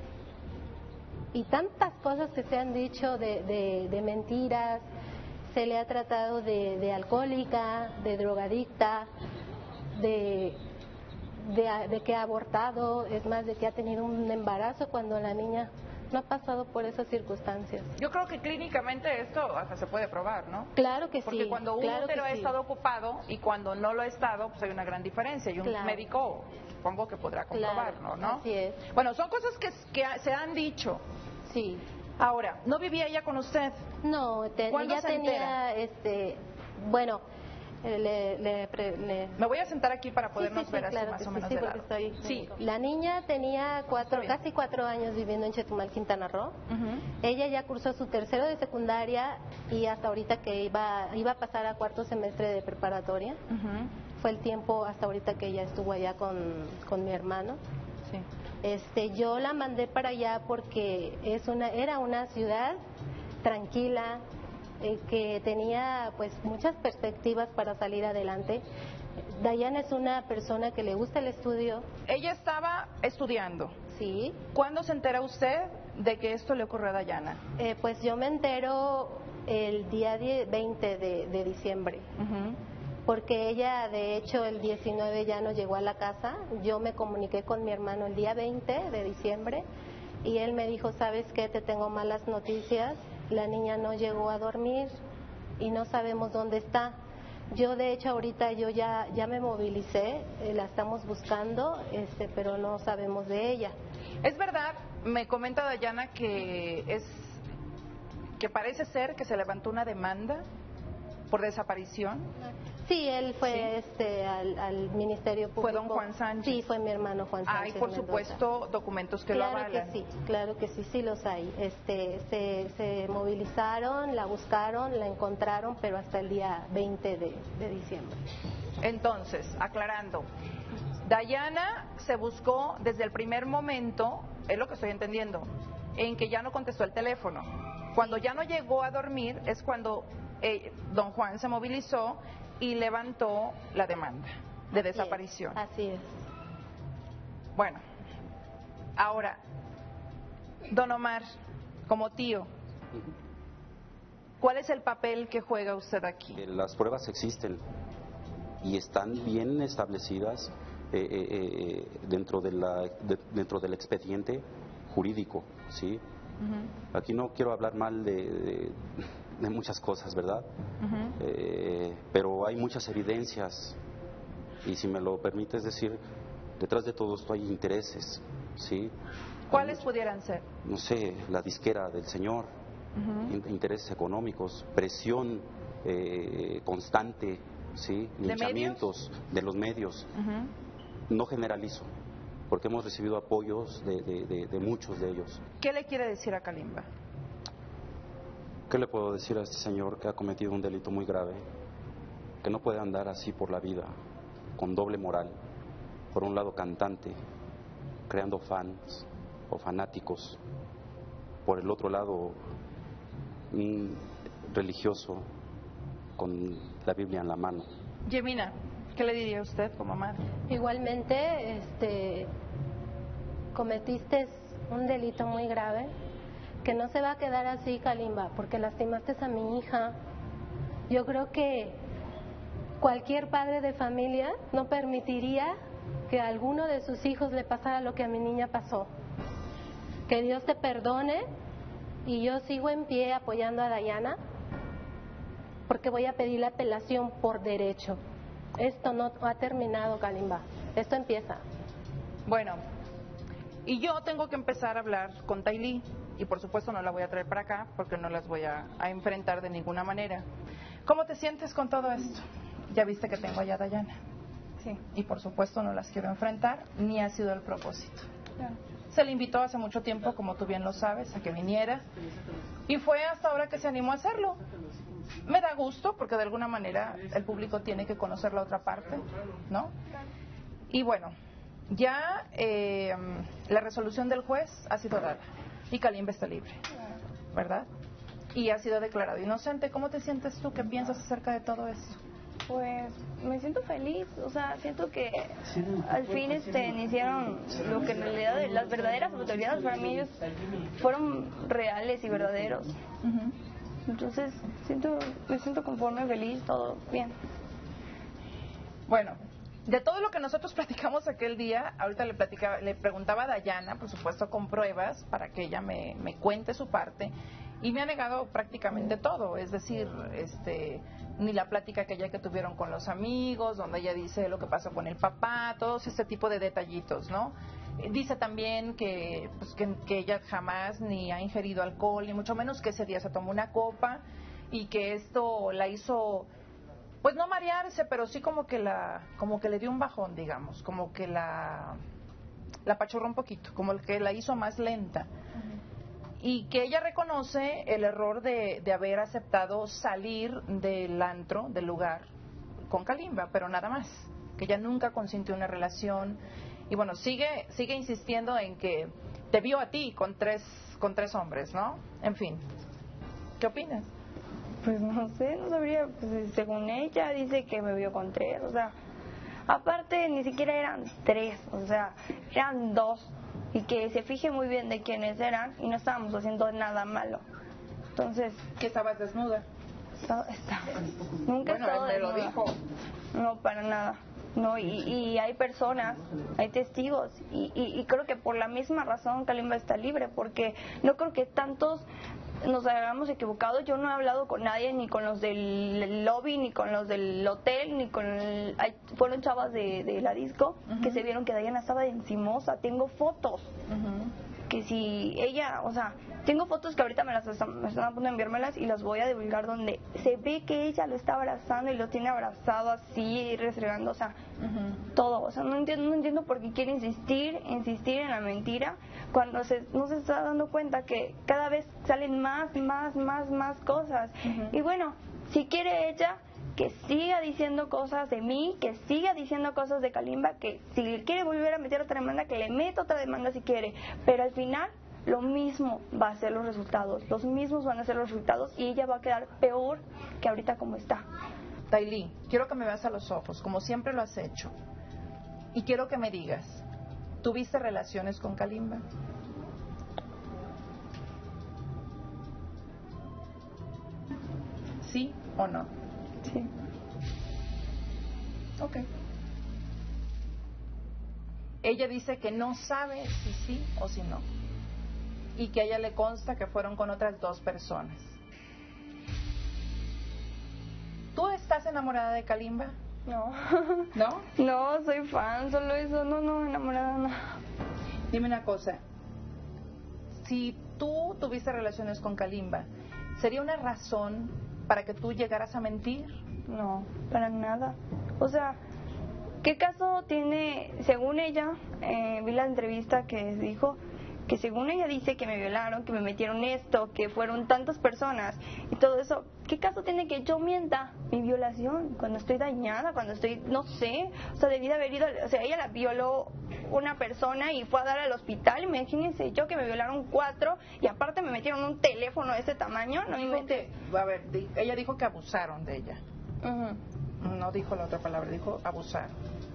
y tantas cosas que se han dicho de, de, de mentiras. Se le ha tratado de, de alcohólica, de drogadicta, de, de, de que ha abortado, es más, de que ha tenido un embarazo cuando la niña no ha pasado por esas circunstancias. Yo creo que clínicamente esto hasta se puede probar, ¿no? Claro que Porque sí. cuando un claro útero que ha sí. estado ocupado y cuando no lo ha estado, pues hay una gran diferencia. Y un Claro. médico, supongo que podrá comprobarlo, Claro, ¿no? así es. Bueno, son cosas que, que se han dicho. Sí. Ahora, ¿no vivía ella con usted? No, te, ¿Cuándo ella se tenía, este, bueno, eh, le, le, pre- le- Me voy a sentar aquí para Sí, podernos sí, sí, ver así claro más que o sí, menos sí, de porque lado. estoy- Sí. La niña tenía cuatro, Está bien. casi cuatro años viviendo en Chetumal, Quintana Roo. Ujú. Ella ya cursó su tercero de secundaria y hasta ahorita que iba, iba a pasar a cuarto semestre de preparatoria. Ujú. Fue el tiempo hasta ahorita que ella estuvo allá con, con mi hermano. Sí. Este, yo la mandé para allá porque es una, era una ciudad tranquila, eh, que tenía pues muchas perspectivas para salir adelante. Dayana es una persona que le gusta el estudio. Ella estaba estudiando. Sí. ¿Cuándo se entera usted de que esto le ocurrió a Dayana? Eh, pues yo me entero el día veinte de, de diciembre. Uh-huh. Porque ella, de hecho, el diecinueve ya no llegó a la casa. Yo me comuniqué con mi hermano el día veinte de diciembre y él me dijo, ¿sabes qué? Te tengo malas noticias. La niña no llegó a dormir y no sabemos dónde está. Yo, de hecho, ahorita yo ya ya me movilicé, eh, la estamos buscando, este, pero no sabemos de ella. Es verdad, me comenta Dayana que es que parece ser que se levantó una demanda por desaparición. Sí, él fue ¿Sí? este al, al Ministerio Público. ¿Fue don Juan Sánchez? Sí, fue mi hermano Juan Sánchez. Hay, por Mendoza. supuesto, documentos que claro lo avalan. Claro que sí, claro que sí, sí los hay. Este, se, se movilizaron, la buscaron, la encontraron, pero hasta el día veinte de, de diciembre. Entonces, aclarando, Dayana se buscó desde el primer momento, es lo que estoy entendiendo, en que ya no contestó el teléfono. Cuando ya no llegó a dormir es cuando eh, don Juan se movilizó y levantó la demanda de Así desaparición. Es, así es. Bueno, ahora, don Omar, como tío, ¿cuál es el papel que juega usted aquí? Las pruebas existen y están bien establecidas eh, eh, eh, dentro, de la, de, dentro del expediente jurídico, ¿sí? Uh-huh. Aquí no quiero hablar mal de, de, de muchas cosas, ¿verdad? Uh-huh. Eh, pero hay muchas evidencias y si me lo permites decir, detrás de todo esto hay intereses, ¿sí? ¿Cuáles hay, pudieran ser? No sé, la disquera del señor, uh-huh. intereses económicos, presión eh, constante, ¿sí? Linchamientos de los medios. Uh-huh. No generalizo, porque hemos recibido apoyos de, de, de, de muchos de ellos. ¿Qué le quiere decir a Kalimba? ¿Qué le puedo decir a este señor que ha cometido un delito muy grave? Que no puede andar así por la vida, con doble moral. Por un lado cantante, creando fans o fanáticos. Por el otro lado, un religioso con la Biblia en la mano. Yemina, ¿qué le diría usted como madre? Igualmente, este, cometiste un delito muy grave, que no se va a quedar así, Kalimba, porque lastimaste a mi hija. Yo creo que cualquier padre de familia no permitiría que a alguno de sus hijos le pasara lo que a mi niña pasó. Que Dios te perdone y yo sigo en pie apoyando a Dayana porque voy a pedir la apelación por derecho. Esto no ha terminado, Kalimba. Esto empieza. Bueno, y yo tengo que empezar a hablar con Taylee y por supuesto no la voy a traer para acá porque no las voy a, a enfrentar de ninguna manera. ¿Cómo te sientes con todo esto? Ya viste que tengo allá a Dayana. Sí. Y por supuesto no las quiero enfrentar, ni ha sido el propósito. Claro. Se le invitó hace mucho tiempo, como tú bien lo sabes, a que viniera. Y fue hasta ahora que se animó a hacerlo. Me da gusto, porque de alguna manera el público tiene que conocer la otra parte, ¿no? Y bueno, ya eh, la resolución del juez ha sido dada. Y Kalimba está libre, ¿verdad? Y ha sido declarado inocente. ¿Cómo te sientes tú? ¿Qué piensas acerca de todo esto? Pues me siento feliz, o sea, siento que al fin este, iniciaron lo que en realidad las verdaderas autoridades para mí ellos fueron reales y verdaderos. Uh-huh. Entonces siento, me siento conforme, feliz, todo bien. Bueno, de todo lo que nosotros platicamos aquel día, ahorita le platicaba, le preguntaba a Dayana, por supuesto con pruebas, para que ella me, me cuente su parte. Y me ha negado prácticamente todo, es decir, este, ni la plática aquella que tuvieron con los amigos, donde ella dice lo que pasó con el papá, todos este tipo de detallitos, ¿no? Dice también que, pues, que, que ella jamás ni ha ingerido alcohol, ni mucho menos que ese día se tomó una copa y que esto la hizo, pues no marearse, pero sí como que la, como que le dio un bajón, digamos, como que la, la apachurró un poquito, como que la hizo más lenta. Y que ella reconoce el error de, de haber aceptado salir del antro, del lugar, con Kalimba, pero nada más. Que ella nunca consintió una relación. Y bueno, sigue sigue insistiendo en que te vio a ti con tres, con tres hombres, ¿no? En fin. ¿Qué opinas? Pues no sé, no sabría, pues, según ella dice que me vio con tres, o sea, aparte ni siquiera eran tres, o sea, eran dos, y que se fije muy bien de quiénes eran y no estábamos haciendo nada malo. Entonces... ¿Que estabas desnuda? Está, está, nunca he bueno, estado él me lo desnuda. dijo. No, para nada. No, y, y hay personas, hay testigos, y, y, y creo que por la misma razón Kalimba está libre, porque no creo que tantos nos hayamos equivocado. Yo no he hablado con nadie, ni con los del lobby, ni con los del hotel, ni con el, hay, fueron chavas de, de la disco uh-huh. que se vieron que Dayana estaba de encimosa. Tengo fotos uh-huh. que si ella, o sea, tengo fotos que ahorita me las están, me están a punto de enviármelas y las voy a divulgar, donde se ve que ella lo está abrazando y lo tiene abrazado así, restregando, o sea, uh-huh. todo. O sea, no entiendo, no entiendo por qué quiere insistir, insistir en la mentira cuando se, no se está dando cuenta que cada vez salen más, más, más, más cosas. Uh-huh. Y bueno, si quiere ella que siga diciendo cosas de mí, que siga diciendo cosas de Kalimba, que si quiere volver a meter otra demanda, que le meta otra demanda si quiere, pero al final lo mismo va a ser los resultados, los mismos van a ser los resultados y ella va a quedar peor que ahorita como está. Taylee, quiero que me veas a los ojos, como siempre lo has hecho, y quiero que me digas, ¿tuviste relaciones con Kalimba? ¿Sí o no? Sí. Ok. Ella dice que no sabe si sí o si no, y que a ella le consta que fueron con otras dos personas. ¿Tú estás enamorada de Kalimba? No. ¿No? No, soy fan, solo eso, no, no, enamorada no. Dime una cosa, si tú tuviste relaciones con Kalimba, ¿sería una razón para que tú llegaras a mentir? No, para nada. O sea, ¿qué caso tiene, según ella, eh, vi la entrevista que dijo, que según ella dice que me violaron, que me metieron esto, que fueron tantas personas y todo eso, ¿qué caso tiene que yo mienta mi violación cuando estoy dañada, cuando estoy, no sé, o sea, debí de haber ido, o sea, ella la violó una persona y fue a dar al hospital, imagínense yo que me violaron cuatro y aparte me metieron un teléfono de ese tamaño, no me inventes. A ver, ella dijo que abusaron de ella. Uh-huh. No dijo la otra palabra, dijo abusar.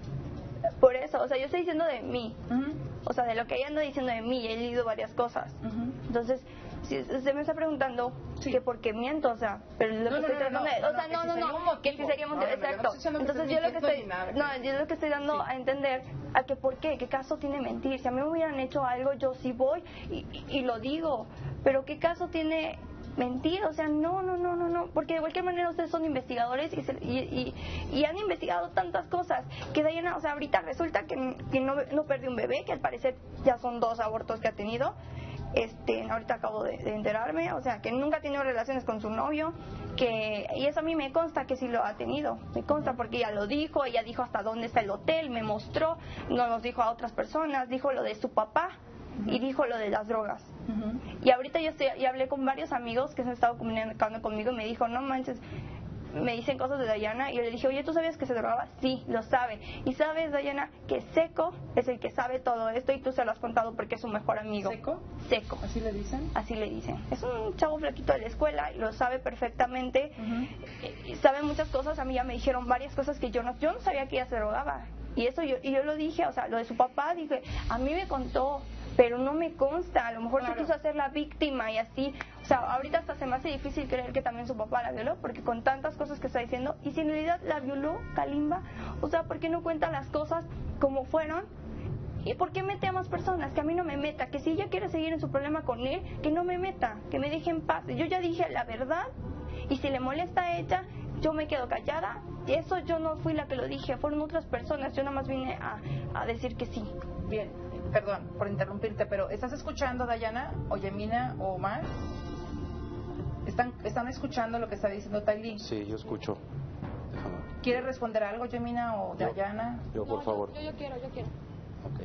Por eso, o sea, yo estoy diciendo de mí, uh-huh. o sea, de lo que ella anda diciendo de mí, he leído varias cosas. Uh-huh. Entonces, si usted me está preguntando sí. que por qué miento, o sea, pero lo no, que no, estoy no, tratando no, de, no, o sea, no, no, no, no que si seríamos, no, no, exacto. No, no, Entonces yo lo que estoy, no, yo lo que estoy dando sí. a entender a que por qué, qué caso tiene mentir. Si a mí me hubieran hecho algo, yo sí voy y, y, y lo digo, pero qué caso tiene mentir, o sea, no, no, no, no, no, porque de cualquier manera ustedes son investigadores y, se, y, y, y han investigado tantas cosas que Dayana, o sea, ahorita resulta que, que no, no perdió un bebé, que al parecer ya son dos abortos que ha tenido, este, ahorita acabo de, de enterarme, o sea, que nunca ha tenido relaciones con su novio, que, y eso a mí me consta que sí lo ha tenido, me consta porque ella lo dijo, ella dijo hasta dónde está el hotel, me mostró, no nos dijo a otras personas, dijo lo de su papá, y dijo lo de las drogas. Uh-huh. Y ahorita yo estoy, y hablé con varios amigos que se han estado comunicando conmigo y me dijo, no manches, me dicen cosas de Dayana, y yo le dije, oye, ¿tú sabías que se drogaba? Sí, lo sabe. Y sabes, Dayana, que Seco es el que sabe todo esto y tú se lo has contado porque es su mejor amigo. ¿Seco? Seco. ¿Así le dicen? Así le dicen. Es un chavo flaquito de la escuela y lo sabe perfectamente. Uh-huh. Sabe muchas cosas, a mí ya me dijeron varias cosas que yo no, yo no sabía que ella se drogaba. Y eso yo, y yo lo dije, o sea, lo de su papá, dije, a mí me contó, pero no me consta, a lo mejor claro. se quiso hacer la víctima y así, o sea, ahorita hasta se me hace difícil creer que también su papá la violó, porque con tantas cosas que está diciendo, y si en realidad la violó Kalimba, o sea, ¿por qué no cuenta las cosas como fueron? ¿Y por qué mete a más personas? Que a mí no me meta, que si ella quiere seguir en su problema con él, que no me meta, que me deje en paz. Yo ya dije la verdad, y si le molesta a ella, yo me quedo callada, y eso yo no fui la que lo dije, fueron otras personas, yo nada más vine a, a decir que sí. Bien. Perdón por interrumpirte, pero ¿estás escuchando, Dayana, o Yemina, o Omar? ¿Están, ¿Están escuchando lo que está diciendo Taylee? Sí, yo escucho. Déjame. ¿Quiere responder algo, Yemina o yo, Dayana? Yo, por no, favor. Yo, yo quiero, yo quiero. Ok.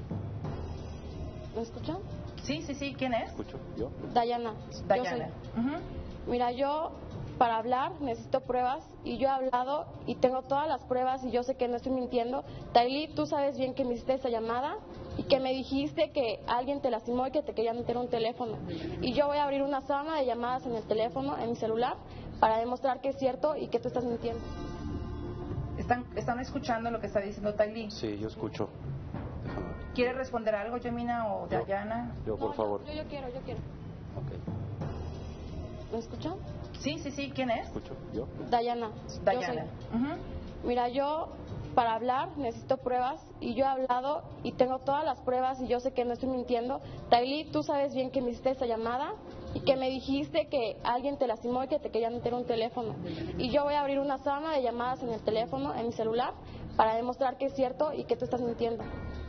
¿Me escuchan? Sí, sí, sí. ¿Quién es? Escucho. ¿Yo? Dayana. Dayana. Yo soy... uh-huh. Mira, yo para hablar necesito pruebas y yo he hablado y tengo todas las pruebas y yo sé que no estoy mintiendo. Taylee, tú sabes bien que me hiciste esa llamada y que me dijiste que alguien te lastimó y que te quería meter un teléfono. Y yo voy a abrir una sábana de llamadas en el teléfono, en mi celular, para demostrar que es cierto y que tú estás mintiendo. ¿Están, están escuchando lo que está diciendo Taylee? Sí, yo escucho. Déjame. ¿Quiere responder algo, Yemina o Yo, Dayana? Yo, por No, favor. Yo, yo quiero, yo quiero. Okay. ¿Me escuchan? Sí, sí, sí. ¿Quién es? Escucho. Yo. Dayana. Dayana. Yo soy. Ujú. Mira, yo para hablar necesito pruebas y yo he hablado y tengo todas las pruebas y yo sé que no estoy mintiendo. Taylee, tú sabes bien que me hiciste esa llamada y que me dijiste que alguien te lastimó y que te quería meter un teléfono. Y yo voy a abrir una sábana de llamadas en el teléfono, en mi celular, para demostrar que es cierto y que tú estás mintiendo.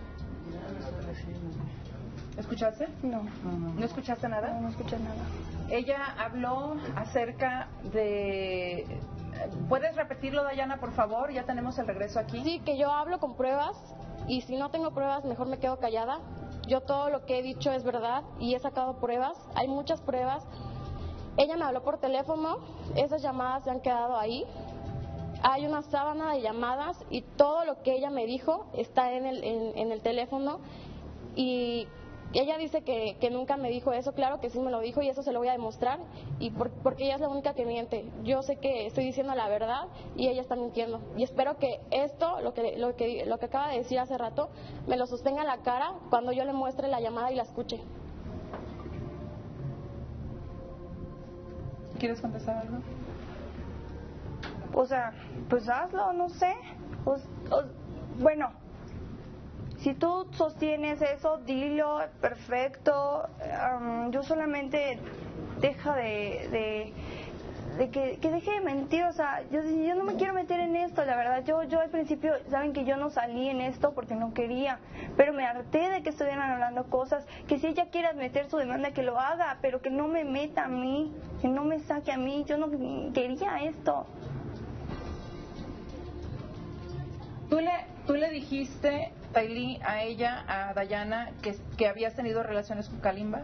¿Escuchaste? No. ¿No escuchaste nada? No, no escuché nada. Ella habló acerca de... ¿Puedes repetirlo, Dayana, por favor? Ya tenemos el regreso aquí. Sí, que yo hablo con pruebas y si no tengo pruebas mejor me quedo callada. Yo todo lo que he dicho es verdad y he sacado pruebas. Hay muchas pruebas. Ella me habló por teléfono, esas llamadas se han quedado ahí. Hay una sábana de llamadas y todo lo que ella me dijo está en el, en, en el teléfono y ella dice que, que nunca me dijo eso. Claro que sí me lo dijo y eso se lo voy a demostrar y por, porque ella es la única que miente. Yo sé que estoy diciendo la verdad y ella está mintiendo y espero que esto, lo que, lo que, lo que acaba de decir hace rato, me lo sostenga en la cara cuando yo le muestre la llamada y la escuche. ¿Quieres contestar algo? O sea, pues hazlo, no sé. Pues, o- bueno, si tú sostienes eso, dilo, perfecto. Am, yo solamente deja de, de, de que, que deje de mentir. O sea, yo, yo no me quiero meter en esto, la verdad. Yo, yo al principio, saben que yo no salí en esto porque no quería, pero me harté de que estuvieran hablando cosas. Que si ella quiere meter su demanda, que lo haga, pero que no me meta a mí, que no me saque a mí. Yo no quería esto. ¿Tú le, tú le dijiste, Taylee, a ella, a Dayana, que, que habías tenido relaciones con Kalimba?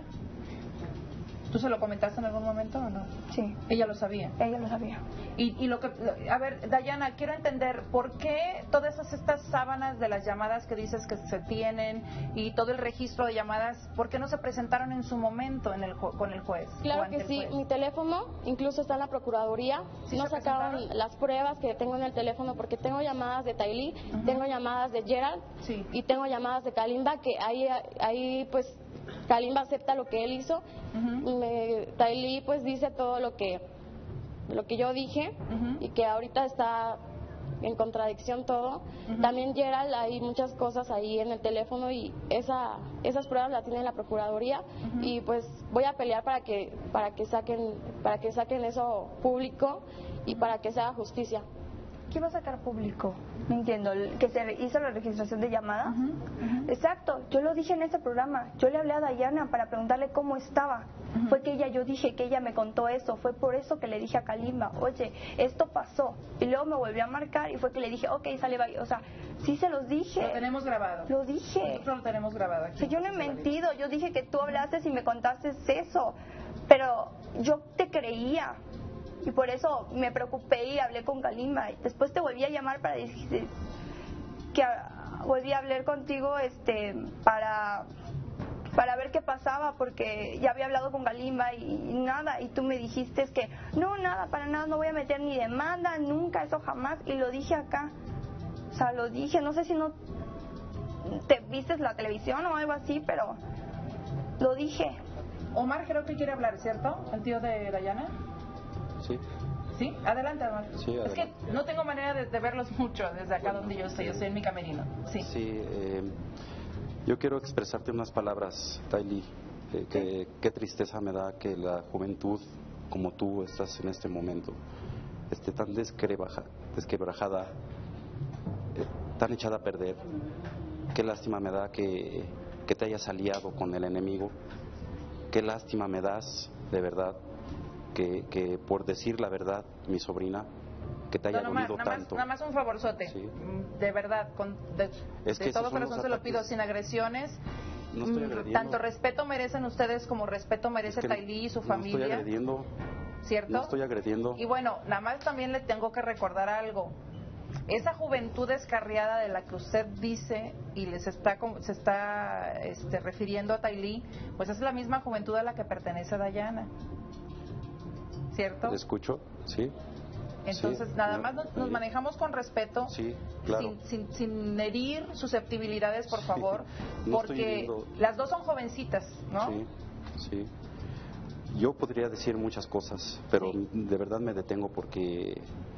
¿Tú se lo comentaste en algún momento o no? Sí. Ella lo sabía. Ella lo sabía. Y, y lo que, a ver, Dayana, quiero entender por qué todas esas, estas sábanas de las llamadas que dices que se tienen y todo el registro de llamadas, ¿por qué no se presentaron en su momento en el, ju- con el juez? o Claro ante que el sí, juez? mi teléfono incluso está en la Procuraduría. ¿Sí No se sacaron presentaron? las pruebas que tengo en el teléfono porque tengo llamadas de Taylee, Ujú. tengo llamadas de Gerald Sí. y tengo llamadas de Kalimba que ahí, ahí pues Kalimba acepta lo que él hizo. Ujú. Me- Taylee pues dice todo lo que lo que yo dije Ujú. y que ahorita está en contradicción todo. Ujú. También Gerald, hay muchas cosas ahí en el teléfono y esa esas pruebas las tiene la Procuraduría. Ujú. Y pues voy a pelear para que para que saquen para que saquen eso público y para que se haga justicia. ¿Qué va a sacar público? No entiendo. ¿El ¿Que se hizo la registración de llamadas? Ujú, ujú. Exacto. Yo lo dije en ese programa. Yo le hablé a Dayana para preguntarle cómo estaba. Ujú. Fue que ella, yo dije que ella me contó eso. Fue por eso que le dije a Kalimba, oye, esto pasó. Y luego me volvió a marcar y fue que le dije, ok, sale, bye. O sea, sí se los dije. Lo tenemos grabado. Lo dije. Nosotros lo tenemos grabado aquí. O sea, yo no he mentido. Yo dije que tú hablaste y me contaste eso. Pero yo te creía. Y por eso me preocupé y hablé con Kalimba. Y después te volví a llamar para decir que ah, volví a hablar contigo este para para ver qué pasaba, porque ya había hablado con Kalimba y, y nada, y tú me dijiste que no, nada, para nada, no voy a meter ni demanda, nunca, eso jamás, y lo dije acá. O sea, lo dije, no sé si no te viste la televisión o algo así, pero lo dije. Omar creo que quiere hablar, ¿cierto? El tío de Dayana. Sí. ¿Sí? Adelante, Omar. Sí, Es que adelante. no tengo manera de, de verlos mucho desde acá donde yo estoy. Yo estoy en mi camerino. Sí. Sí, eh, yo quiero expresarte unas palabras, Taylee. Eh, que, qué tristeza me da que la juventud, como tú estás en este momento, esté tan desquebraja- desquebrajada, eh, tan echada a perder. Qué lástima me da que, que te hayas aliado con el enemigo. Qué lástima me das, de verdad, que, que por decir la verdad, mi sobrina, que te haya Don Omar, dolido nada más, tanto. nada más un favorzote. Sí. Mm, De verdad, con, de, Es que de esos todo son corazón los se lo ataques. pido, sin agresiones. No estoy Mm, agrediendo. Tanto respeto merecen ustedes como respeto merece Es que Taylee y su no familia. estoy agrediendo, ¿Cierto? no estoy agrediendo. Y bueno, nada más también le tengo que recordar algo. esa juventud descarriada de la que usted dice y les está se está este, refiriendo a Taylee, pues es la misma juventud a la que pertenece Dayana, ¿cierto? ¿Le escucho? Sí. Entonces, sí, nada no, más nos, nos sí. manejamos con respeto, sí, claro. sin, sin, sin herir susceptibilidades, por favor, no porque viendo... las dos son jovencitas, ¿no? Sí, sí. Yo podría decir muchas cosas, pero sí. de verdad me detengo porque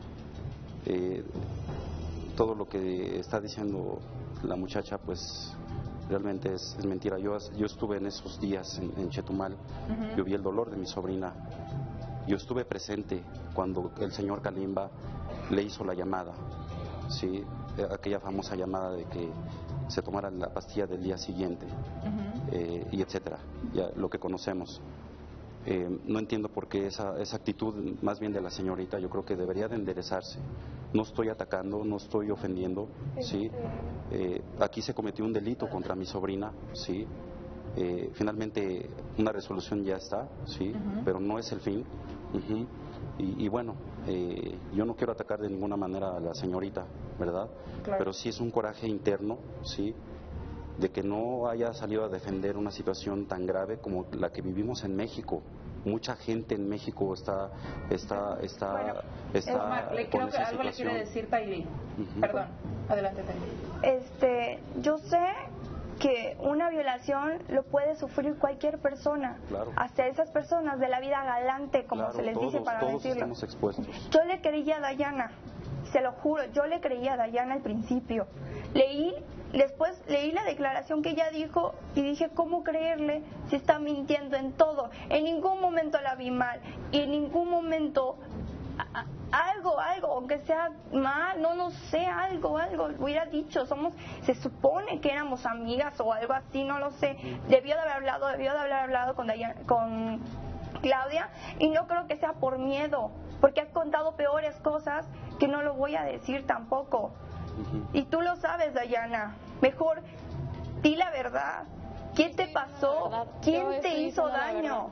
eh, todo lo que está diciendo la muchacha, pues realmente es, es mentira. Yo, yo estuve en esos días en, en Chetumal, uh-huh. yo vi el dolor de mi sobrina. Yo estuve presente cuando el señor Kalimba le hizo la llamada, ¿sí? Aquella famosa llamada de que se tomara la pastilla del día siguiente, uh-huh. eh, y etcétera, ya lo que conocemos. Eh, no entiendo por qué esa, esa actitud más bien de la señorita, yo creo que debería de enderezarse. No estoy atacando, no estoy ofendiendo, ¿sí? Eh, aquí se cometió un delito contra mi sobrina, ¿sí? Eh, finalmente una resolución ya está, sí, uh-huh. pero no es el fin. Uh-huh. y, y bueno, eh, yo no quiero atacar de ninguna manera a la señorita, ¿verdad? Claro. Pero sí es un coraje interno, sí, de que no haya salido a defender una situación tan grave como la que vivimos en México. Mucha gente en México está está está, bueno, está Omar, le creo que algo situación. Le quiere decir Taylee. Uh-huh. Perdón, adelante Taylee. Este, yo sé que una violación lo puede sufrir cualquier persona, claro. hasta esas personas de la vida galante, como claro, se les todos, dice para todos decirlo. Estamos expuestos. Yo le creía a Dayana, se lo juro, yo le creía a Dayana al principio. Leí, después leí la declaración que ella dijo y dije, ¿cómo creerle si está mintiendo en todo? En ningún momento la vi mal y en ningún momento... A, algo, algo, aunque sea mal, no lo sé, algo, algo, hubiera dicho, somos, se supone que éramos amigas o algo así, no lo sé, debió de haber hablado, debió de haber hablado con, Dayana, con Claudia, y no creo que sea por miedo, porque has contado peores cosas que no lo voy a decir tampoco, y tú lo sabes, Dayana, mejor di la verdad, ¿quién te pasó? ¿Quién te hizo daño?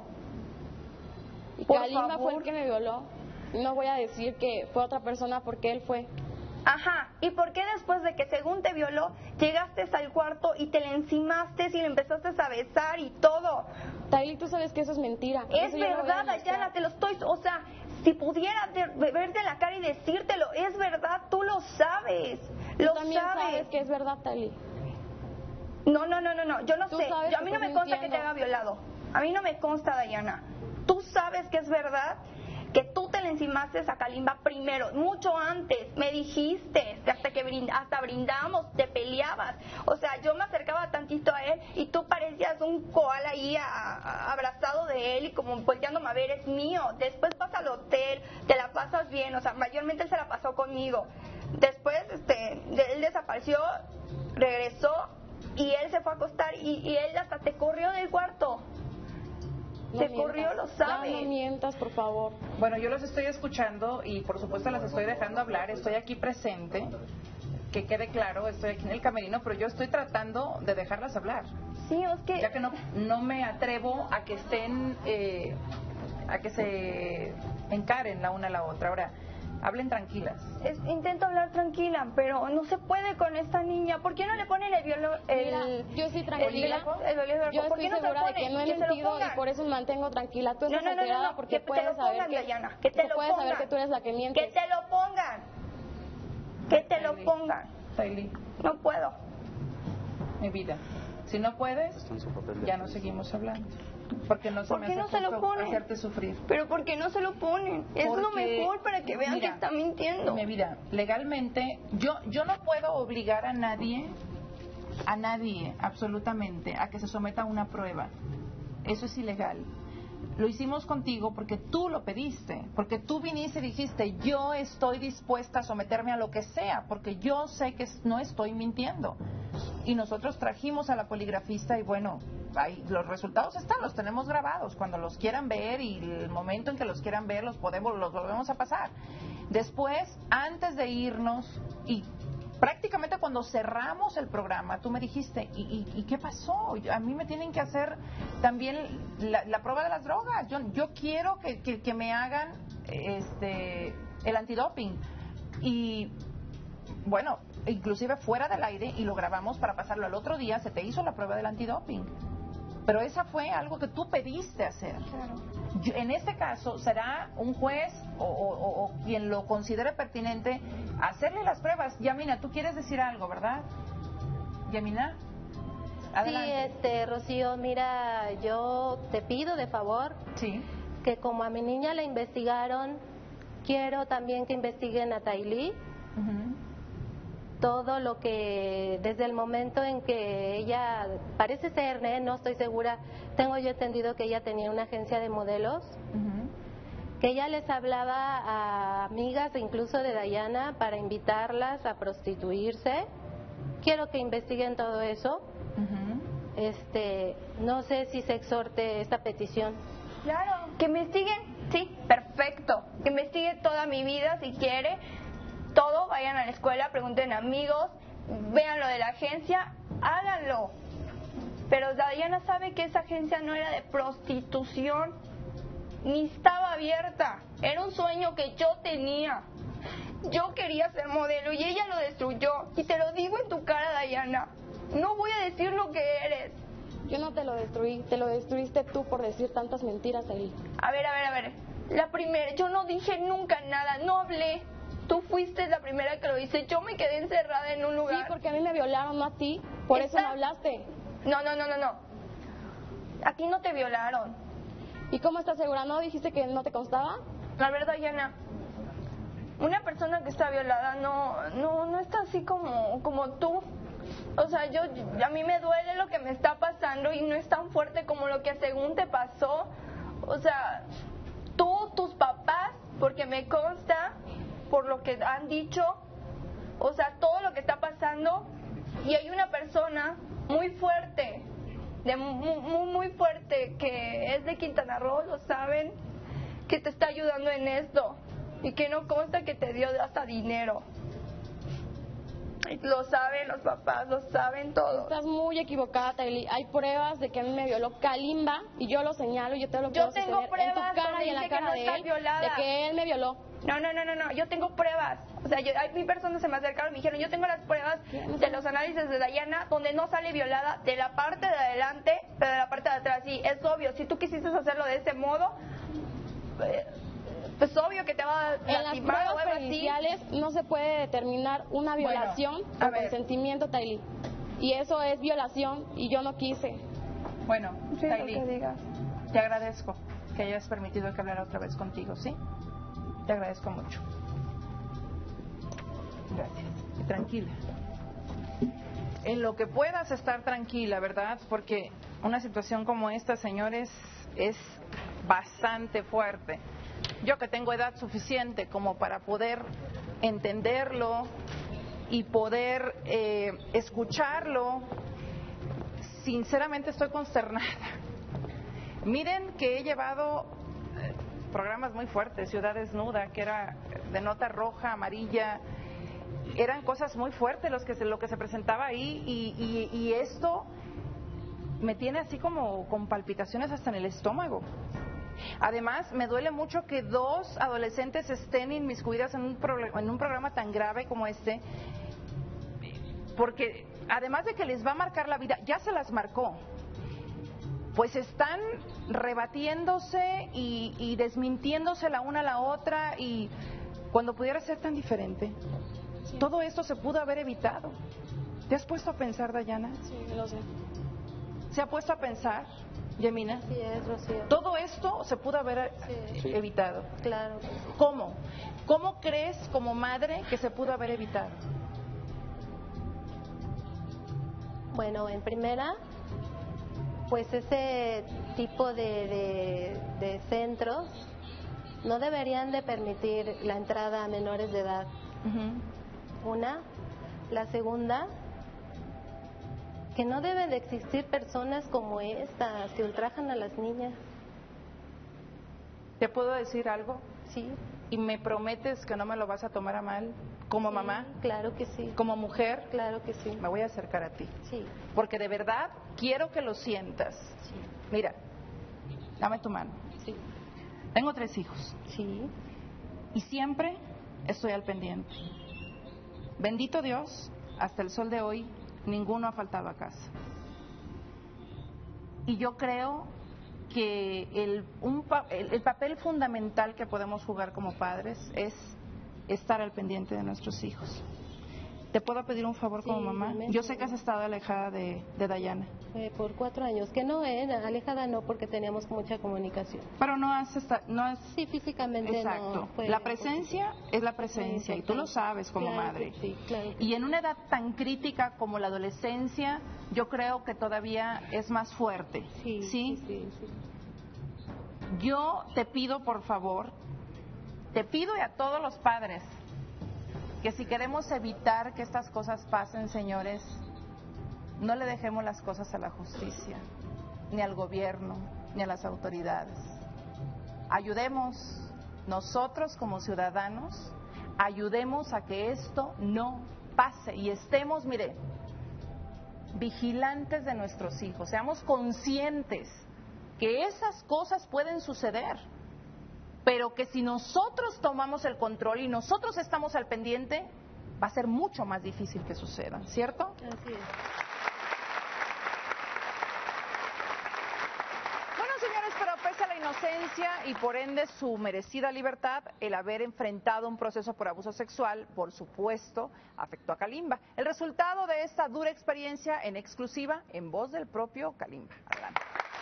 Kalimba fue el que me violó. No voy a decir que fue otra persona porque él fue. Ajá, ¿y por qué después de que según te violó, llegaste al cuarto y te le encimaste y le empezaste a besar y todo? Taylee, tú sabes que eso es mentira. Es verdad, Dayana, te lo estoy... O sea, si pudiera verte la cara y decírtelo, es verdad, tú lo sabes. Lo tú también sabes. sabes que es verdad, Taylee. No, no, no, no, no, yo no sé. Yo, a mí no me consta mintiendo. que te haya violado. A mí no me consta, Dayana. Tú sabes que es verdad que tú te le encimaste a Kalimba primero, mucho antes, me dijiste, que hasta que brinda, hasta brindamos, te peleabas, o sea, yo me acercaba tantito a él y tú parecías un koala ahí a, a, abrazado de él y como volteándome a ver, es mío, después vas al hotel, te la pasas bien, o sea, mayormente él se la pasó conmigo, después este, él desapareció, regresó y él se fue a acostar y, y él hasta te corrió del cuarto. No se mientas, corrió, lo sabes. No mientas, por favor. Bueno, yo los estoy escuchando y por supuesto las estoy dejando hablar. Estoy aquí presente, que quede claro, estoy aquí en el camerino, pero yo estoy tratando de dejarlas hablar. Sí, es que... Ya que no, no me atrevo a que estén, eh, a que se encaren la una a la otra. Ahora, hablen tranquilas. Es, intento hablar tranquila, pero no se puede con esta niña. ¿Por qué no le ponen el violo, el, Mira, yo estoy tranquila. El, el, el, yo estoy no segura de que no he que mentido y por eso me mantengo tranquila. Tú estás no, no, no, alterada no, porque que puedes te lo pongan, saber que, Dayana, que te lo puedes pongan. saber que tú eres la que mientes. Que te lo pongan. Que te lo pongan. Taylee. No puedo. Mi vida. Si no puedes, ya no seguimos hablando. Porque no se ¿Por me qué hace no se lo justo ponen? hacerte sufrir. Pero ¿por qué no se lo ponen? Es Porque, lo mejor para que vean mira, que está mintiendo. Mi vida, legalmente, yo, yo no puedo obligar a nadie, a nadie, absolutamente, a que se someta a una prueba. Eso es ilegal. Lo hicimos contigo porque tú lo pediste, porque tú viniste y dijiste, yo estoy dispuesta a someterme a lo que sea, porque yo sé que no estoy mintiendo. Y nosotros trajimos a la poligrafista y bueno, ahí, los resultados están, los tenemos grabados. Cuando los quieran ver y el momento en que los quieran ver, los podemos, los volvemos a pasar. Después, antes de irnos y prácticamente cuando cerramos el programa, tú me dijiste, ¿y, y, y qué pasó? A mí me tienen que hacer también la, la prueba de las drogas. Yo, yo quiero que, que, que me hagan este el antidoping. Y bueno, inclusive fuera del aire, y lo grabamos para pasarlo al otro día, se te hizo la prueba del antidoping. Pero esa fue algo que tú pediste hacer. Claro. Yo, en este caso, será un juez o, o, o quien lo considere pertinente hacerle las pruebas. Yamina, tú quieres decir algo, ¿verdad? Yamina, adelante. Sí, este, Rocío, mira, yo te pido de favor sí. que como a mi niña la investigaron, quiero también que investiguen a Taylee. Uh-huh. Todo lo que desde el momento en que ella, parece ser, ¿eh? No estoy segura, tengo yo entendido que ella tenía una agencia de modelos, uh-huh. que ella les hablaba a amigas incluso de Dayana para invitarlas a prostituirse. Quiero que investiguen todo eso. Uh-huh. Este, no sé si se exhorte esta petición. Claro, que investiguen, sí, perfecto, que investigue toda mi vida si quiere. Todo, vayan a la escuela, pregunten a amigos, vean lo de la agencia, háganlo. Pero Dayana sabe que esa agencia no era de prostitución, ni estaba abierta. Era un sueño que yo tenía. Yo quería ser modelo y ella lo destruyó. Y te lo digo en tu cara, Dayana. No voy a decir lo que eres. Yo no te lo destruí, te lo destruiste tú por decir tantas mentiras ahí. A ver, a ver, a ver. La primera, yo no dije nunca nada, no hablé. Tú fuiste la primera que lo hice. Yo me quedé encerrada en un lugar. Sí, porque a mí me violaron, no a ti. Por ¿Está? eso no hablaste. No, no, no, no, no. A ti no te violaron. ¿Y cómo estás segura? ¿No dijiste que no te constaba? La verdad, Diana, una persona que está violada no, no, no está así como, como tú. O sea, yo, a mí me duele lo que me está pasando y no es tan fuerte como lo que según te pasó. O sea, tú, tus papás, porque me consta, por lo que han dicho, o sea, todo lo que está pasando, y hay una persona muy fuerte, de muy, muy, muy fuerte, que es de Quintana Roo, lo saben, que te está ayudando en esto, y que no consta que te dio hasta dinero. Y lo saben los papás, lo saben todos. Estás muy equivocada, Taylee. Hay pruebas de que a mí me violó Kalimba, y yo lo señalo, y yo te lo puedo Yo tengo sostener pruebas en tu cara donde y en la dice que cara no de estás él, violada. de que él me violó. No, no, no, no, no, yo tengo pruebas. O sea, yo, hay personas se me acercaron y me dijeron, yo tengo las pruebas de los análisis de Dayana donde no sale violada de la parte de adelante, pero de la parte de atrás. Sí, es obvio, si tú quisiste hacerlo de ese modo, eh, pues obvio que te va a En las lastimar o pruebas algo así. periciales no se puede determinar una violación Bueno, a con ver. consentimiento, Taylee. Y eso es violación y yo no quise. Bueno, Sí, lo Taylee, que digas. te agradezco que hayas permitido que hablara otra vez contigo, ¿sí? Te agradezco mucho. Gracias. Y tranquila. En lo que puedas estar tranquila, ¿verdad? Porque una situación como esta, señores, es bastante fuerte. Yo que tengo edad suficiente como para poder entenderlo y poder eh, escucharlo, sinceramente estoy consternada. Miren que he llevado eh, programas muy fuertes, Ciudad Desnuda, que era de nota roja, amarilla, eran cosas muy fuertes los que se, lo que se presentaba ahí y, y, y esto me tiene así como con palpitaciones hasta en el estómago. Además, me duele mucho que dos adolescentes estén inmiscuidas en un, pro- en un programa tan grave como este, porque además de que les va a marcar la vida, ya se las marcó, pues están rebatiéndose y, y desmintiéndose la una a la otra, y cuando pudiera ser tan diferente, sí. Todo esto se pudo haber evitado. ¿Te has puesto a pensar, Dayana? Sí, lo sé. ¿Se ha puesto a pensar, Yamina? Así es, Rocío. Todo esto se pudo haber Sí. evitado. Claro. ¿Cómo? ¿Cómo crees como madre que se pudo haber evitado? Bueno, en primera, pues ese tipo de, de, de centros no deberían de permitir la entrada a menores de edad. Uh-huh. Una. La segunda, que no deben de existir personas como estas que ultrajan a las niñas. ¿Te puedo decir algo? Sí. ¿Y me prometes que no me lo vas a tomar a mal? ¿Como Sí, mamá? Claro que sí. ¿Como mujer? Claro que sí. Me voy a acercar a ti. Sí. Porque de verdad quiero que lo sientas. Sí. Mira, dame tu mano. Sí. Tengo tres hijos. Sí. Y siempre estoy al pendiente. bendito Dios, hasta el sol de hoy, ninguno ha faltado a casa. Y yo creo que el, un, el, el papel fundamental que podemos jugar como padres es estar al pendiente de nuestros hijos. ¿Te puedo pedir un favor como Sí, mamá? dime. Yo sé que has estado alejada de, de Dayana. Eh, por cuatro años, que no, eh, alejada no, porque teníamos mucha comunicación. Pero no has estado, no has... Sí, físicamente Exacto. no. Fue La presencia es la presencia y tú lo sabes como Claro madre. que sí, claro que Y en una edad tan crítica como la adolescencia, yo creo que todavía es más fuerte. Sí, ¿Sí? sí, sí, sí. Yo te pido, por favor, te pido y a todos los padres, que si queremos evitar que estas cosas pasen, señores, no le dejemos las cosas a la justicia, ni al gobierno, ni a las autoridades. Ayudemos nosotros como ciudadanos, ayudemos a que esto no pase y estemos, mire, vigilantes de nuestros hijos, seamos conscientes que esas cosas pueden suceder, pero que si nosotros tomamos el control y nosotros estamos al pendiente, va a ser mucho más difícil que sucedan, ¿cierto? Así es. Bueno, señores, pero pese a la inocencia y por ende su merecida libertad, el haber enfrentado un proceso por abuso sexual, por supuesto, afectó a Kalimba. El resultado de esta dura experiencia en exclusiva en voz del propio Kalimba. Adelante.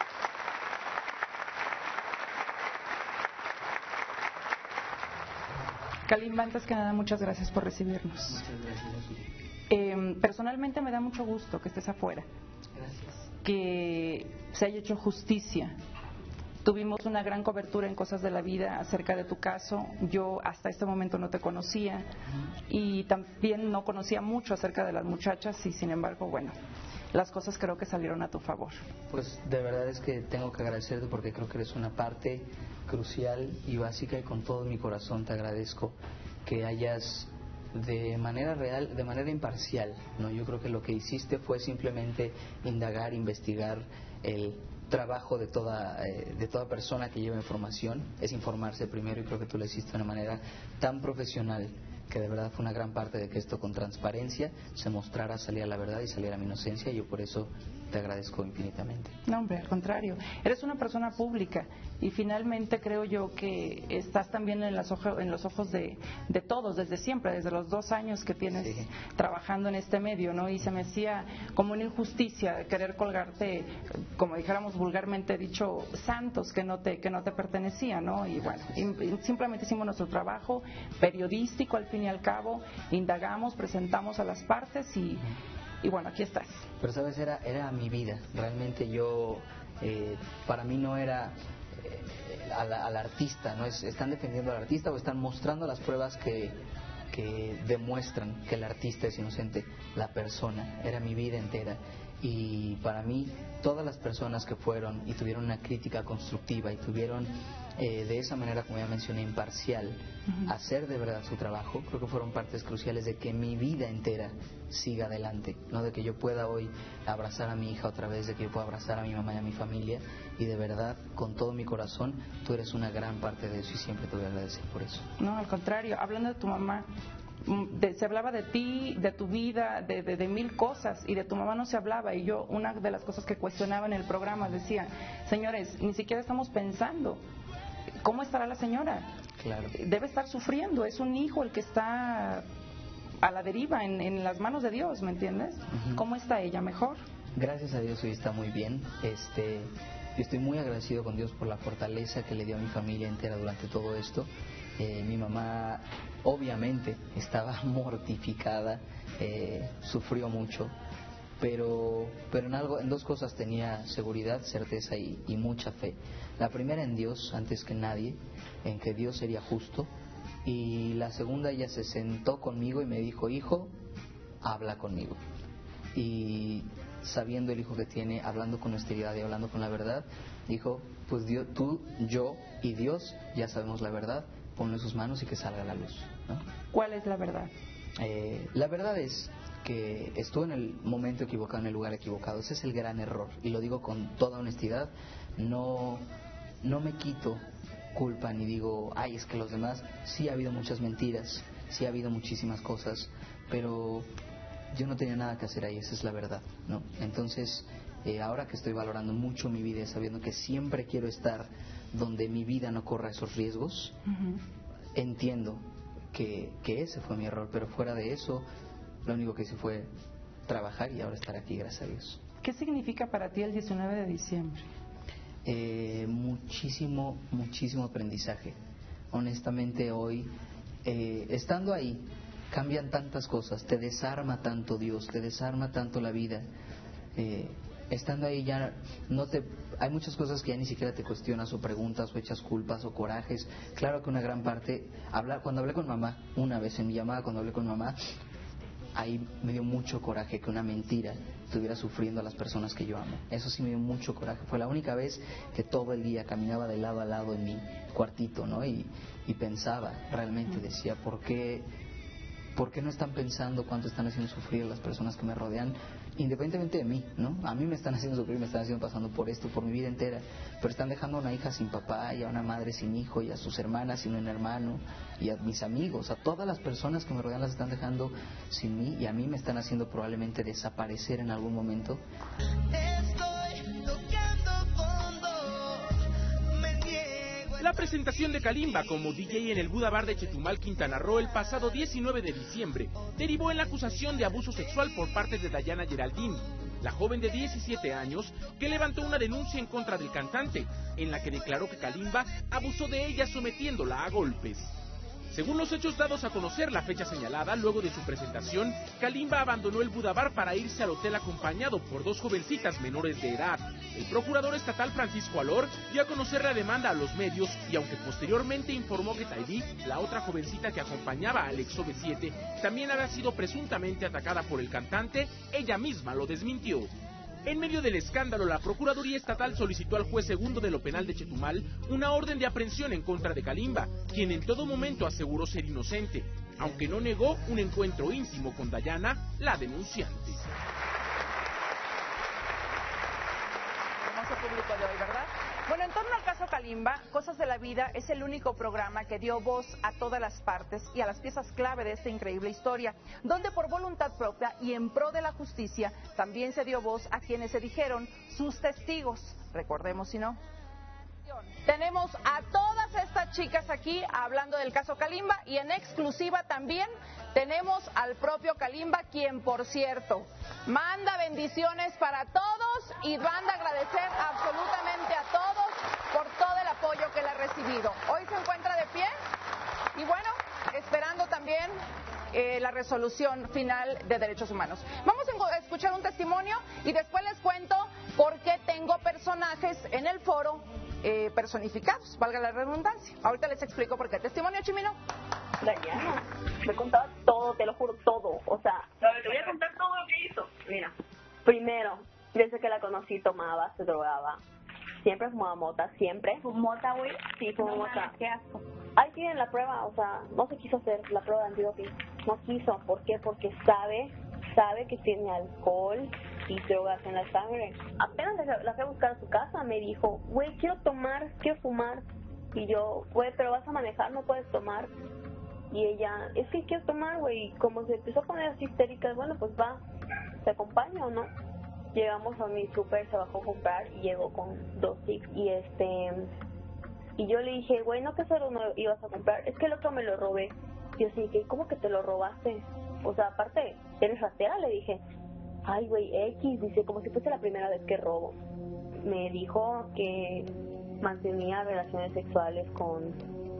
Kalimba, antes que nada, muchas gracias por recibirnos. Muchas gracias. Eh, personalmente me da mucho gusto que estés afuera. Gracias. Que se haya hecho justicia. Tuvimos una gran cobertura en Cosas de la Vida acerca de tu caso. Yo hasta este momento no te conocía y también no conocía mucho acerca de las muchachas y sin embargo, bueno, las cosas creo que salieron a tu favor. Pues de verdad es que tengo que agradecerte porque creo que eres una parte crucial y básica y con todo mi corazón te agradezco que hayas de manera real, de manera imparcial, ¿no? Yo creo que lo que hiciste fue simplemente indagar, investigar el trabajo de toda eh, de toda persona que lleva información, es informarse primero y creo que tú lo hiciste de una manera tan profesional que de verdad fue una gran parte de que esto con transparencia se mostrara, saliera la verdad y saliera mi inocencia y yo por eso te agradezco infinitamente. No, hombre, al contrario. Eres una persona pública y finalmente creo yo que estás también en, las ojo, en los ojos de, de todos, desde siempre, desde los dos años que tienes sí. trabajando en este medio, ¿no? Y se me hacía como una injusticia querer colgarte, como dijéramos vulgarmente dicho, santos que no te, que no te pertenecían, ¿no? Y bueno, y simplemente hicimos nuestro trabajo periodístico al fin y al cabo, indagamos, presentamos a las partes y... Y bueno, aquí estás. Pero sabes, era, era mi vida. Realmente yo, eh, para mí no era eh, al, al artista, no es, están defendiendo al artista o están mostrando las pruebas que, que demuestran que el artista es inocente. La persona, era mi vida entera. Y para mí, todas las personas que fueron y tuvieron una crítica constructiva y tuvieron eh, de esa manera, como ya mencioné, imparcial, uh-huh. hacer de verdad su trabajo, creo que fueron partes cruciales de que mi vida entera siga adelante, no de que yo pueda hoy abrazar a mi hija otra vez, de que yo pueda abrazar a mi mamá y a mi familia, y de verdad, con todo mi corazón, tú eres una gran parte de eso y siempre te voy a agradecer por eso. No, al contrario, hablando de tu mamá, De, se hablaba de ti, de tu vida, de, de, de mil cosas, y de tu mamá no se hablaba. Y yo, una de las cosas que cuestionaba en el programa, decía, señores, ni siquiera estamos pensando cómo estará la señora. Claro. Debe estar sufriendo, es un hijo el que está a la deriva en, en las manos de Dios, ¿me entiendes? Uh-huh. ¿Cómo está ella? ¿Mejor? Gracias a Dios hoy está muy bien. Este, yo estoy muy agradecido con Dios por la fortaleza que le dio a mi familia entera durante todo esto. Eh, mi mamá obviamente estaba mortificada, eh, sufrió mucho, pero, pero en, algo, en dos cosas tenía seguridad, certeza y, y mucha fe. La primera en Dios, antes que nadie, en que Dios sería justo, y la segunda, ella se sentó conmigo y me dijo, hijo, habla conmigo. Y sabiendo el hijo que tiene, hablando con honestidad y hablando con la verdad, dijo, pues Dios, tú, yo y Dios ya sabemos la verdad, ponlo en sus manos y que salga a la luz, ¿no? ¿Cuál es la verdad? Eh, la verdad es que estuve en el momento equivocado, en el lugar equivocado. Ese es el gran error y lo digo con toda honestidad. No, no me quito culpa ni digo, ay, es que los demás, sí ha habido muchas mentiras, sí ha habido muchísimas cosas, pero yo no tenía nada que hacer ahí, esa es la verdad, ¿no? Entonces, eh, ahora que estoy valorando mucho mi vida, sabiendo que siempre quiero estar donde mi vida no corra esos riesgos, uh-huh. entiendo que, que ese fue mi error, pero fuera de eso, lo único que hice fue trabajar y ahora estar aquí, gracias a Dios. ¿Qué significa para ti el diecinueve de diciembre? Eh, muchísimo, muchísimo aprendizaje. Honestamente hoy, eh, estando ahí, cambian tantas cosas, te desarma tanto Dios, te desarma tanto la vida. Eh, estando ahí ya no te... Hay muchas cosas que ya ni siquiera te cuestionas o preguntas o echas culpas o corajes. Claro que una gran parte... Hablar, cuando hablé con mamá, una vez en mi llamada, cuando hablé con mamá, ahí me dio mucho coraje que una mentira estuviera sufriendo a las personas que yo amo. Eso sí me dio mucho coraje. Fue la única vez que todo el día caminaba de lado a lado en mi cuartito, ¿no? Y, y pensaba, realmente decía, ¿por qué, ¿por qué no están pensando cuánto están haciendo sufrir a las personas que me rodean? Independientemente de mí, ¿no? A mí me están haciendo sufrir, me están haciendo pasando por esto, por mi vida entera, pero están dejando a una hija sin papá, y a una madre sin hijo, y a sus hermanas sin un hermano, y a mis amigos, a todas las personas que me rodean las están dejando sin mí, y a mí me están haciendo probablemente desaparecer en algún momento. La presentación de Kalimba como D J en el Buda Bar de Chetumal, Quintana Roo, el pasado diecinueve de diciembre, derivó en la acusación de abuso sexual por parte de Dayana Geraldini, la joven de diecisiete años que levantó una denuncia en contra del cantante, en la que declaró que Kalimba abusó de ella sometiéndola a golpes. Según los hechos dados a conocer la fecha señalada, luego de su presentación, Kalimba abandonó el Buda Bar para irse al hotel acompañado por dos jovencitas menores de edad. El procurador estatal Francisco Alor dio a conocer la demanda a los medios y aunque posteriormente informó que Tailí, la otra jovencita que acompañaba al ex O V siete, también había sido presuntamente atacada por el cantante, ella misma lo desmintió. En medio del escándalo, la Procuraduría Estatal solicitó al juez segundo de lo penal de Chetumal una orden de aprehensión en contra de Kalimba, quien en todo momento aseguró ser inocente, aunque no negó un encuentro íntimo con Dayana, la denunciante. Hermoso público de hoy, ¿verdad? Bueno, en torno al caso Kalimba, Cosas de la Vida es el único programa que dio voz a todas las partes y a las piezas clave de esta increíble historia, donde por voluntad propia y en pro de la justicia también se dio voz a quienes se dijeron sus testigos. Recordemos si no. Tenemos a todas estas chicas aquí hablando del caso Kalimba y en exclusiva también tenemos al propio Kalimba, quien por cierto manda bendiciones para todos y manda agradecer absolutamente a todos por todo el apoyo que le ha recibido. Hoy se encuentra de pie y bueno, esperando también eh, la resolución final de derechos humanos. Vamos a escuchar un testimonio y después les cuento por qué tengo personajes en el foro Eh, personificados, valga la redundancia. Ahorita les explico por qué. ¿Testimonio, Chimino? Dayana, me contaba todo, te lo juro, todo. O sea, te voy a contar todo lo que hizo. Mira, primero, desde que la conocí tomaba, se drogaba. Siempre fumaba mota, siempre. ¿Mota, güey? Sí, fumaba no, mota. Qué asco. Ahí tienen la prueba, o sea, no se quiso hacer la prueba de antidoping. No quiso. ¿Por qué? Porque sabe, sabe que tiene alcohol y drogas en la sangre. Apenas la fui a buscar a su casa, me dijo, güey, quiero tomar, quiero fumar. Y yo, güey, pero vas a manejar, no puedes tomar. Y ella, es que quiero tomar, güey. Y como se empezó a poner así histérica, bueno, pues va, ¿te acompaña o no? Llegamos a mi súper, se bajó a comprar y llegó con dos six. Y este, y yo le dije, güey, no que solo no ibas a comprar, es que el otro me lo robé. Y yo sí, ¿cómo que te lo robaste? O sea, aparte, ¿eres ratera? Le dije. Ay, güey, X, dice, como si fuese la primera vez que robo. Me dijo que mantenía relaciones sexuales con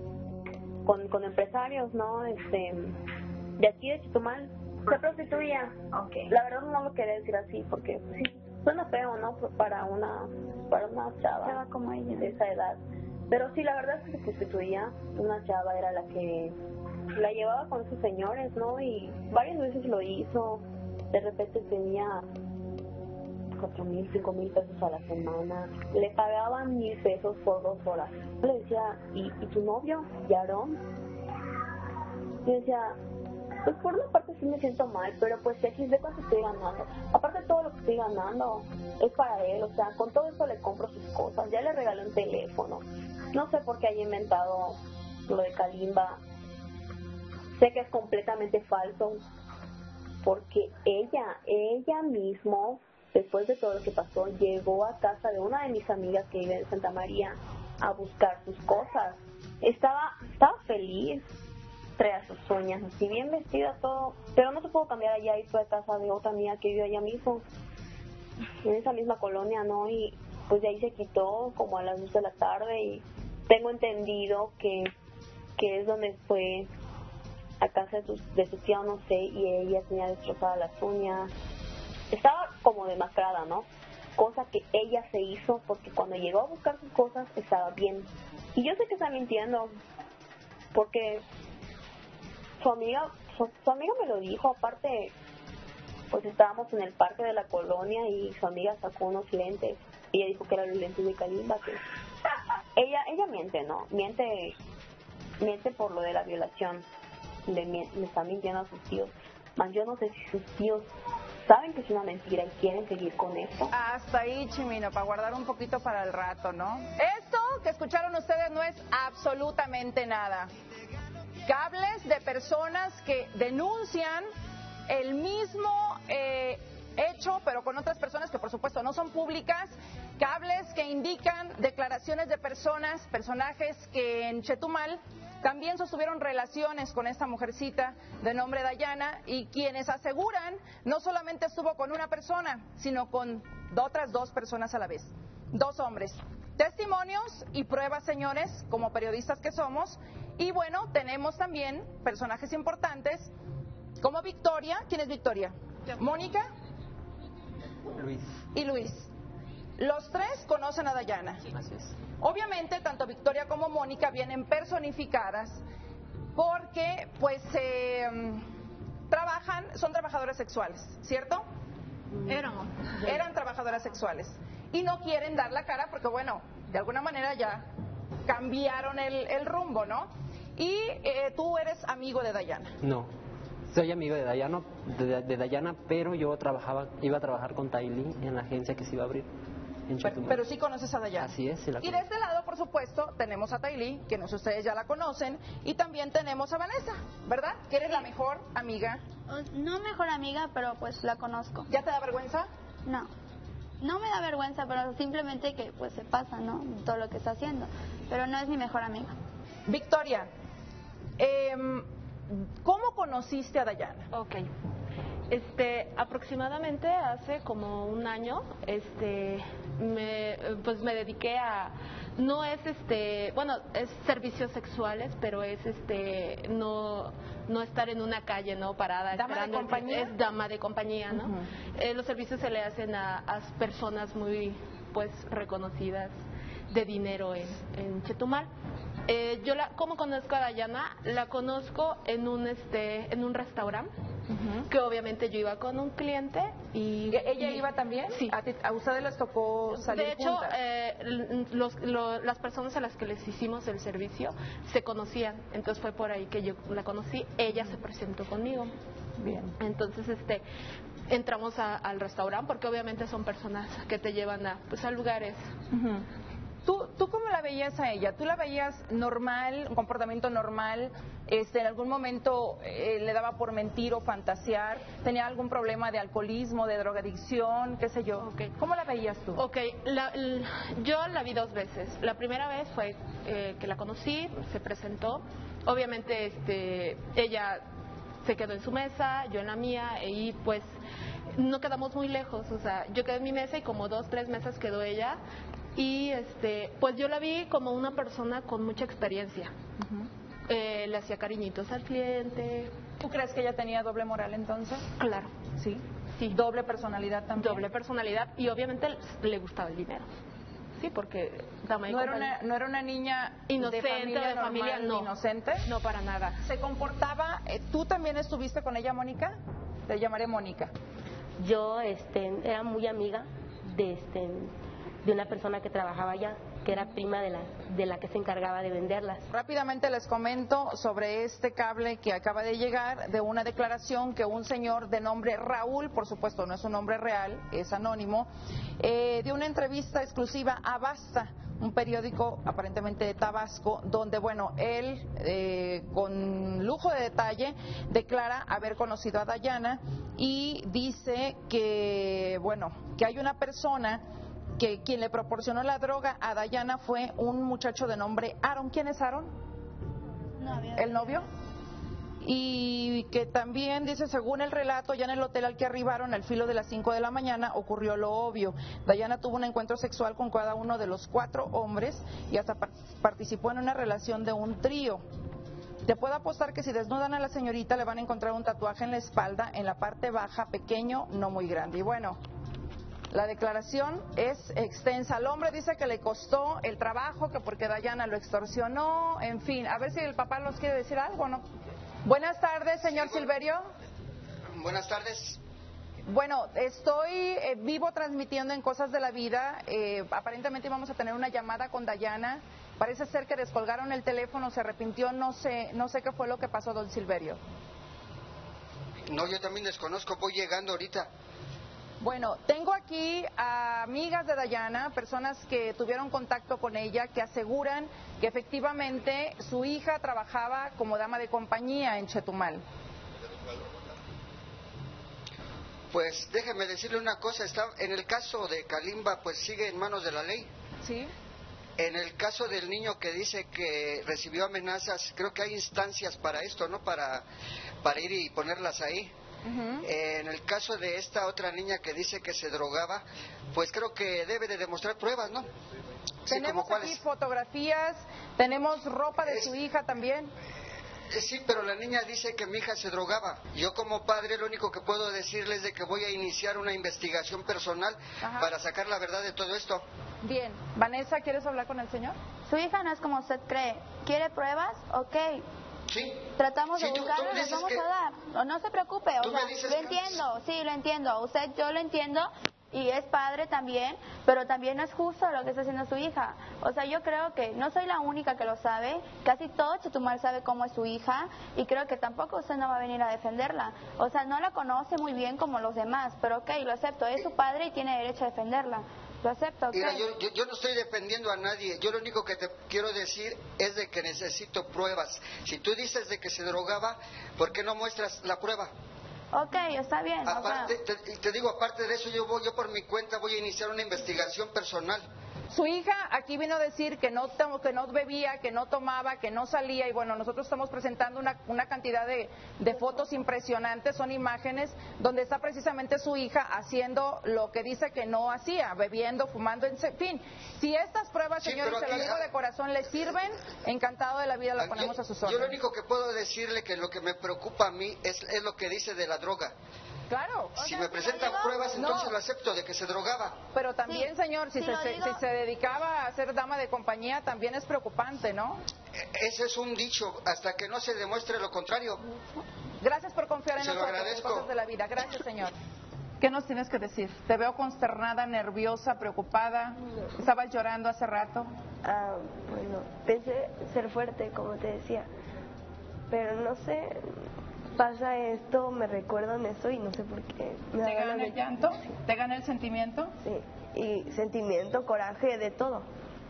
con, con empresarios, ¿no? Este, de aquí de Chetumal. Se prostituía. Okay. La verdad no lo quería decir así porque pues, sí, suena feo, ¿no? Para una para una chava, chava como ella de esa edad. Pero sí, la verdad es que se prostituía. Una chava era la que la llevaba con sus señores, ¿no? Y varias veces lo hizo. De repente tenía cuatro mil, cinco mil pesos a la semana. Le pagaban mil pesos por dos horas. Yo le decía, ¿y, ¿y tu novio, Yaron? Yo decía, pues por una parte sí me siento mal, pero pues X, ¿de cuánto estoy ganando? Aparte todo lo que estoy ganando es para él, o sea, con todo eso le compro sus cosas. Ya le regalé un teléfono. No sé por qué haya inventado lo de Kalimba. Sé que es completamente falso. porque ella, ella mismo, después de todo lo que pasó, llegó a casa de una de mis amigas que vive en Santa María a buscar sus cosas. Estaba, estaba feliz, traía sus uñas así bien vestida, todo, pero no se pudo cambiar allá y fue a casa de otra amiga que vive allá mismo, en esa misma colonia, ¿no? Y pues de ahí se quitó como a las dos de la tarde y tengo entendido que, que es donde fue a casa de su, de su tía, no sé, y ella tenía destrozadas las uñas. Estaba como demacrada, ¿no? Cosa que ella se hizo porque cuando llegó a buscar sus cosas estaba bien. Y yo sé que está mintiendo porque su amiga, su, su amiga me lo dijo, aparte, pues estábamos en el parque de la colonia y su amiga sacó unos lentes. Ella dijo que eran los lentes de Kalimba, que ella, ella miente, ¿no? Miente, miente por lo de la violación. Le, le está mintiendo a sus tíos. Más yo no sé si sus tíos saben que es una mentira y quieren seguir con esto. Hasta ahí, Chimino, para guardar un poquito para el rato, ¿no? Esto que escucharon ustedes no es absolutamente nada. Cables de personas que denuncian el mismo eh, hecho, pero con otras personas que por supuesto no son públicas. Cables que indican declaraciones de personas, personajes que en Chetumal también sostuvieron relaciones con esta mujercita de nombre Dayana y quienes aseguran no solamente estuvo con una persona, sino con otras dos personas a la vez, dos hombres. Testimonios y pruebas, señores, como periodistas que somos. Y bueno, tenemos también personajes importantes como Victoria. ¿Quién es Victoria? Mónica. Luis. Y Luis. Los tres conocen a Dayana. Así es. Obviamente, tanto Victoria como Mónica vienen personificadas porque, pues, eh, trabajan, son trabajadoras sexuales, ¿cierto? Eran. Eran trabajadoras sexuales. Y no quieren dar la cara porque, bueno, de alguna manera ya cambiaron el, el rumbo, ¿no? Y eh, tú eres amigo de Dayana. No, soy amigo de Dayana, de, de Dayana, pero yo trabajaba, iba a trabajar con Tailí en la agencia que se iba a abrir. Pero, pero sí conoces a Dayana. Así es, sí la Y de este lado, por supuesto, tenemos a Tailí, que no sé, ustedes ya la conocen, y también tenemos a Vanessa, ¿verdad? Que eres la mejor amiga. No mejor amiga, pero pues la conozco. ¿Ya te da vergüenza? No. No me da vergüenza, pero simplemente que pues se pasa, ¿no? Todo lo que está haciendo. Pero no es mi mejor amiga. Victoria, eh, ¿cómo conociste a Dayana? Ok. Este, aproximadamente hace como un año, este, me, pues me dediqué a, no es este, bueno, es servicios sexuales, pero es este, no, no estar en una calle, no parada. ¿Dama de compañía? Es dama de compañía, ¿no? Uh-huh. Eh, los servicios se le hacen a, a personas muy, pues, reconocidas de dinero en, en Chetumal. Eh, yo la, ¿cómo conozco a Dayana? La conozco en un, este, en un restaurante. Uh-huh. Que obviamente yo iba con un cliente y... ¿Ella y, iba también? Sí. ¿A, ti, a ustedes les tocó salir De hecho, juntas? Eh, los, lo, las personas a las que les hicimos el servicio se conocían, entonces fue por ahí que yo la conocí, ella se presentó conmigo. Bien. Entonces, este, entramos a, al restaurante porque obviamente son personas que te llevan a, pues, a lugares... Uh-huh. ¿Tú, ¿Tú cómo la veías a ella? ¿Tú la veías normal, un comportamiento normal? Este, ¿En algún momento eh, le daba por mentir o fantasear? ¿Tenía algún problema de alcoholismo, de drogadicción, qué sé yo? Okay. ¿Cómo la veías tú? Ok, la, la, yo la vi dos veces. La primera vez fue eh, que la conocí, se presentó. Obviamente este, ella se quedó en su mesa, yo en la mía, y pues no quedamos muy lejos. O sea, yo quedé en mi mesa y como dos, tres mesas quedó ella. Y este, pues yo la vi como una persona con mucha experiencia. Uh-huh. eh, le hacía cariñitos al cliente. ¿Tú crees que ella tenía doble moral entonces? Claro. Sí. Sí. ¿Doble personalidad también? Doble personalidad y obviamente le gustaba el dinero. Sí, porque dama de no era una no era una niña inocente, de familia, de familia normal, no. inocente. No, para nada. ¿Se comportaba? Eh, ¿Tú también estuviste con ella, Mónica? Te llamaré Mónica. Yo este, era muy amiga de este de una persona que trabajaba allá, que era prima de la, de la que se encargaba de venderlas. Rápidamente les comento sobre este cable que acaba de llegar de una declaración que un señor de nombre Raúl, por supuesto no es un nombre real, es anónimo, eh, dio una entrevista exclusiva a Basta, un periódico aparentemente de Tabasco, donde, bueno, él eh, con lujo de detalle declara haber conocido a Dayana y dice que, bueno, que hay una persona que quien le proporcionó la droga a Dayana fue un muchacho de nombre Aaron. ¿Quién es Aaron? Novio. ¿El novio? Y que también dice, según el relato, ya en el hotel al que arribaron al filo de las cinco de la mañana ocurrió lo obvio. Dayana tuvo un encuentro sexual con cada uno de los cuatro hombres y hasta participó en una relación de un trío. Te puedo apostar que si desnudan a la señorita le van a encontrar un tatuaje en la espalda, en la parte baja, pequeño, no muy grande. Y bueno, la declaración es extensa. El hombre dice que le costó el trabajo, que porque Dayana lo extorsionó, en fin. A ver si el papá nos quiere decir algo, ¿no? Buenas tardes, señor sí, Silverio. Buenas tardes. Bueno, estoy eh, vivo transmitiendo en Cosas de la Vida. Eh, aparentemente íbamos a tener una llamada con Dayana. Parece ser que descolgaron el teléfono, se arrepintió, no sé, no sé qué fue lo que pasó, don Silverio. No, yo también desconozco, voy llegando ahorita. Bueno, tengo aquí a amigas de Dayana, personas que tuvieron contacto con ella, que aseguran que efectivamente su hija trabajaba como dama de compañía en Chetumal. Pues déjeme decirle una cosa, está en el caso de Kalimba, pues sigue en manos de la ley. Sí. En el caso del niño que dice que recibió amenazas, creo que hay instancias para esto, ¿no? Para, para ir y ponerlas ahí. Uh-huh. Eh, en el caso de esta otra niña que dice que se drogaba, pues creo que debe de demostrar pruebas, ¿no? Sí, tenemos como aquí cuáles. Fotografías, tenemos ropa de es, su hija también. Eh, sí, pero la niña dice que mi hija se drogaba. Yo como padre lo único que puedo decirles es de que voy a iniciar una investigación personal. Ajá. Para sacar la verdad de todo esto. Bien. Vanessa, ¿quieres hablar con el señor? Su hija no es como usted cree. ¿Quiere pruebas? Ok. Sí. Tratamos sí, de buscarlo y les vamos que... a dar. No, no se preocupe, o sea, dices, lo entiendo, sí, lo entiendo. Usted, yo lo entiendo y es padre también, pero también no es justo lo que está haciendo su hija. O sea, yo creo que no soy la única que lo sabe, casi todo Chetumal sabe cómo es su hija y creo que tampoco usted no va a venir a defenderla. O sea, no la conoce muy bien como los demás, pero ok, lo acepto, es su padre y tiene derecho a defenderla. Lo acepto, ¿ok? Mira, yo, yo, yo no estoy defendiendo a nadie. Yo lo único que te quiero decir es de que necesito pruebas. Si tú dices de que se drogaba, ¿por qué no muestras la prueba? Ok, está bien. Aparte, te, te digo, aparte de eso, yo voy, yo por mi cuenta voy a iniciar una investigación personal. Su hija aquí vino a decir que no, que no bebía, que no tomaba, que no salía y bueno, nosotros estamos presentando una, una cantidad de, de fotos impresionantes, son imágenes donde está precisamente su hija haciendo lo que dice que no hacía, bebiendo, fumando, en fin. Si estas pruebas, sí, señores, se lo digo de corazón, le sirven, encantado de la vida la ponemos yo, a sus órdenes. Yo lo único que puedo decirle que lo que me preocupa a mí es, es lo que dice de la droga. Claro. Si me presentan pruebas, entonces no. lo acepto de que se drogaba. Pero también, sí, señor, si, sí, se, se, si se dedicaba a ser dama de compañía, también es preocupante, ¿no? Ese es un dicho, hasta que no se demuestre lo contrario. Gracias por confiar en se nosotros, lo agradezco. En Cosas de la Vida. Gracias, señor. ¿Qué nos tienes que decir? Te veo consternada, nerviosa, preocupada. ¿Estabas llorando hace rato? Ah, bueno, pensé ser fuerte, como te decía. Pero no sé... Pasa esto, me recuerdan esto y no sé por qué. Me ¿Te gana el llanto? Sí. ¿Te gana el sentimiento? Sí, y sentimiento, coraje, de todo.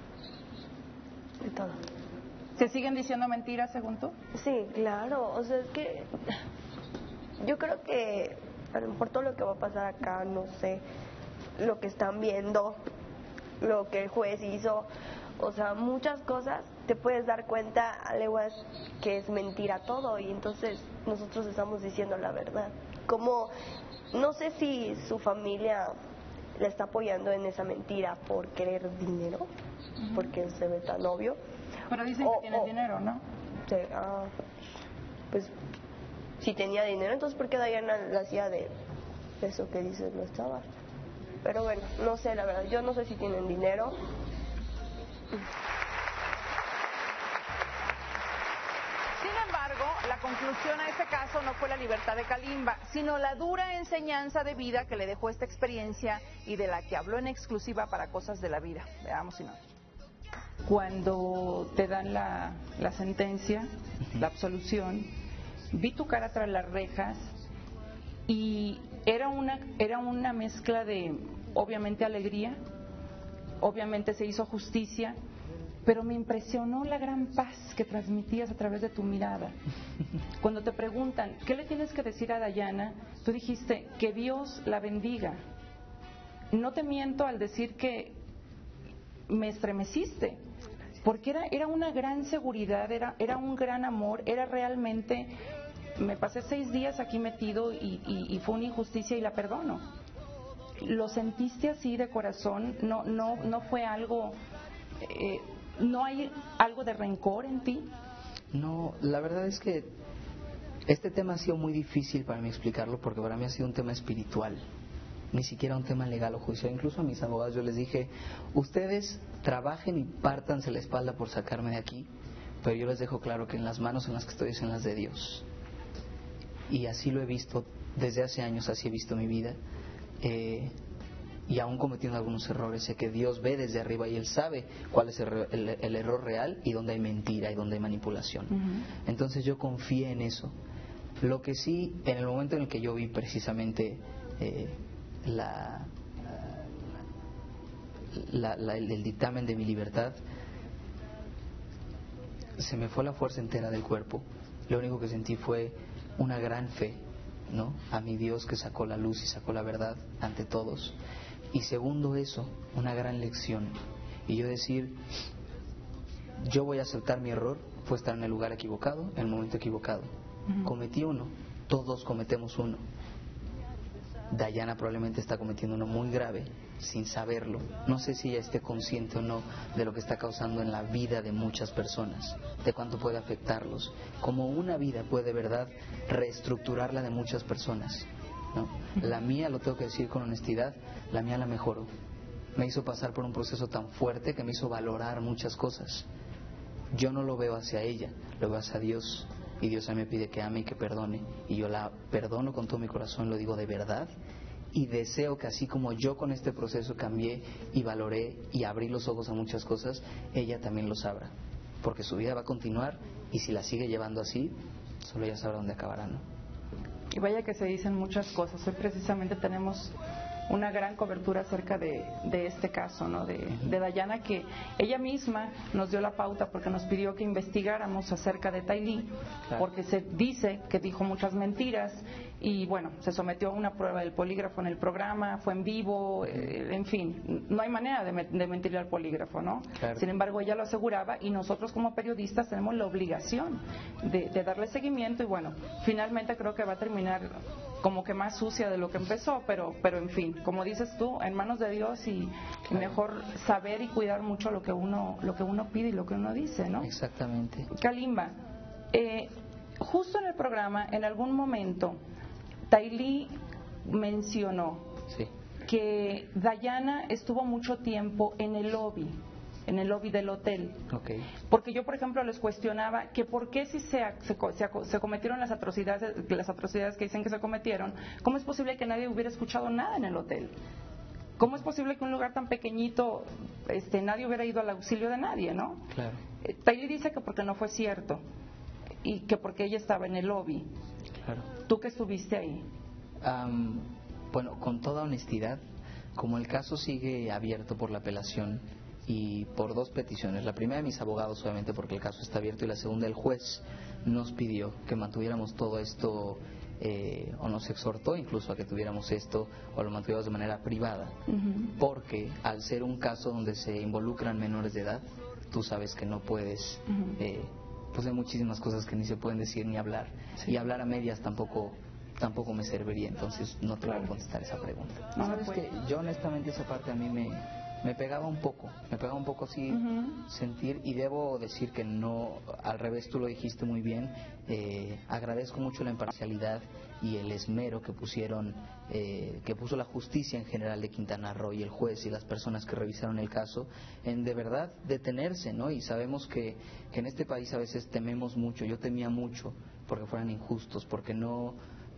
De todo. ¿Se siguen diciendo mentiras según tú? Sí, claro. O sea, es que yo creo que a lo mejor todo lo que va a pasar acá, no sé, lo que están viendo, lo que el juez hizo, o sea, muchas cosas, te puedes dar cuenta a leguas que es mentira todo y entonces nosotros estamos diciendo la verdad. Como, no sé si su familia le está apoyando en esa mentira por querer dinero, uh-huh. porque se ve tan obvio. Pero dicen o, que tiene dinero, ¿no? Sí, ah, pues si tenía dinero, entonces ¿por qué Dayana la hacía de eso que dices no estaba? Pero bueno, no sé la verdad, yo no sé si tienen dinero. Sin embargo, la conclusión a este caso no fue la libertad de Kalimba, sino la dura enseñanza de vida que le dejó esta experiencia y de la que habló en exclusiva para Cosas de la Vida. Veamos si no. cuando te dan la, la sentencia, la absolución, vi tu cara tras las rejas y era una, era una mezcla de, obviamente, alegría, obviamente se hizo justicia, pero me impresionó la gran paz que transmitías a través de tu mirada. Cuando te preguntan, ¿qué le tienes que decir a Dayana? Tú dijiste, que Dios la bendiga. No te miento al decir que me estremeciste, porque era, era una gran seguridad, era, era un gran amor, era realmente, me pasé seis días aquí metido y, y, y fue una injusticia y la perdono. ¿Lo sentiste así de corazón? ¿No, no, no fue algo, eh, no hay algo de rencor en ti? No, la verdad es que este tema ha sido muy difícil para mí explicarlo, porque para mí ha sido un tema espiritual, ni siquiera un tema legal o judicial. Incluso a mis abogados yo les dije, ustedes trabajen y pártanse la espalda por sacarme de aquí, pero yo les dejo claro que en las manos en las que estoy es en las de Dios. Y así lo he visto desde hace años, así he visto mi vida. Eh, y aún cometiendo algunos errores, sé que Dios ve desde arriba y Él sabe cuál es el, el, el error real y dónde hay mentira y dónde hay manipulación. Uh-huh. Entonces yo confié en eso. Lo que sí, en el momento en el que yo vi precisamente eh, la, la, la, el, el dictamen de mi libertad, se me fue la fuerza entera del cuerpo. Lo único que sentí fue una gran fe, ¿no?, a mi Dios, que sacó la luz y sacó la verdad ante todos. Y segundo eso, una gran lección. Y yo decir, yo voy a aceptar mi error, fue estar en el lugar equivocado, en el momento equivocado. Uh-huh. Cometí uno, todos cometemos uno. Dayana probablemente está cometiendo uno muy grave, sin saberlo. No sé si ella esté consciente o no de lo que está causando en la vida de muchas personas, de cuánto puede afectarlos, como una vida puede de verdad reestructurar la de muchas personas, ¿no? La mía, lo tengo que decir con honestidad, la mía la mejoró. Me hizo pasar por un proceso tan fuerte que me hizo valorar muchas cosas. Yo no lo veo hacia ella, lo veo hacia Dios. Y Dios a mí me pide que ame y que perdone. Y yo la perdono con todo mi corazón, lo digo de verdad. Y deseo que así como yo con este proceso cambié y valoré y abrí los ojos a muchas cosas, ella también los abra. Porque su vida va a continuar y si la sigue llevando así, solo ella sabrá dónde acabará, ¿no? Y vaya que se dicen muchas cosas. Hoy precisamente tenemos una gran cobertura acerca de, de este caso, ¿no? De, de Dayana, que ella misma nos dio la pauta porque nos pidió que investigáramos acerca de Taylee, claro, porque se dice que dijo muchas mentiras y bueno, se sometió a una prueba del polígrafo en el programa, fue en vivo, eh, en fin, no hay manera de, de mentirle al polígrafo, ¿no? Claro. Sin embargo, ella lo aseguraba y nosotros como periodistas tenemos la obligación de, de darle seguimiento y bueno, finalmente creo que va a terminar como que más sucia de lo que empezó, pero pero en fin, como dices tú, en manos de Dios y, claro, y mejor saber y cuidar mucho lo que uno lo que uno pide y lo que uno dice, ¿no? Exactamente. Kalimba, eh, justo en el programa, en algún momento, Taylee mencionó sí. que Dayana estuvo mucho tiempo en el lobby, en el lobby del hotel. Okay. Porque yo, por ejemplo, les cuestionaba que por qué si se, se, se, se cometieron las atrocidades, las atrocidades que dicen que se cometieron, ¿cómo es posible que nadie hubiera escuchado nada en el hotel? ¿Cómo es posible que un lugar tan pequeñito este, nadie hubiera ido al auxilio de nadie, ¿no? Claro. Eh, Taylee dice que porque no fue cierto y que porque ella estaba en el lobby. Claro. ¿Tú que estuviste ahí? Um, bueno, con toda honestidad, como el caso sigue abierto por la apelación y por dos peticiones, la primera de mis abogados obviamente porque el caso está abierto y la segunda el juez nos pidió que mantuviéramos todo esto eh, o nos exhortó incluso a que tuviéramos esto o lo mantuviéramos de manera privada, uh-huh, porque al ser un caso donde se involucran menores de edad, tú sabes que no puedes uh-huh. eh, pues hay muchísimas cosas que ni se pueden decir ni hablar, sí, y hablar a medias tampoco tampoco me serviría, entonces no te voy a contestar esa pregunta. No, ¿sabes pues, que yo honestamente esa parte a mí me me pegaba un poco, me pegaba un poco así uh-huh. sentir, y debo decir que no, al revés, tú lo dijiste muy bien, eh, agradezco mucho la imparcialidad y el esmero que pusieron, eh, que puso la justicia en general de Quintana Roo y el juez y las personas que revisaron el caso, en de verdad detenerse, ¿no? Y sabemos que, que en este país a veces tememos mucho, yo temía mucho porque fueran injustos, porque no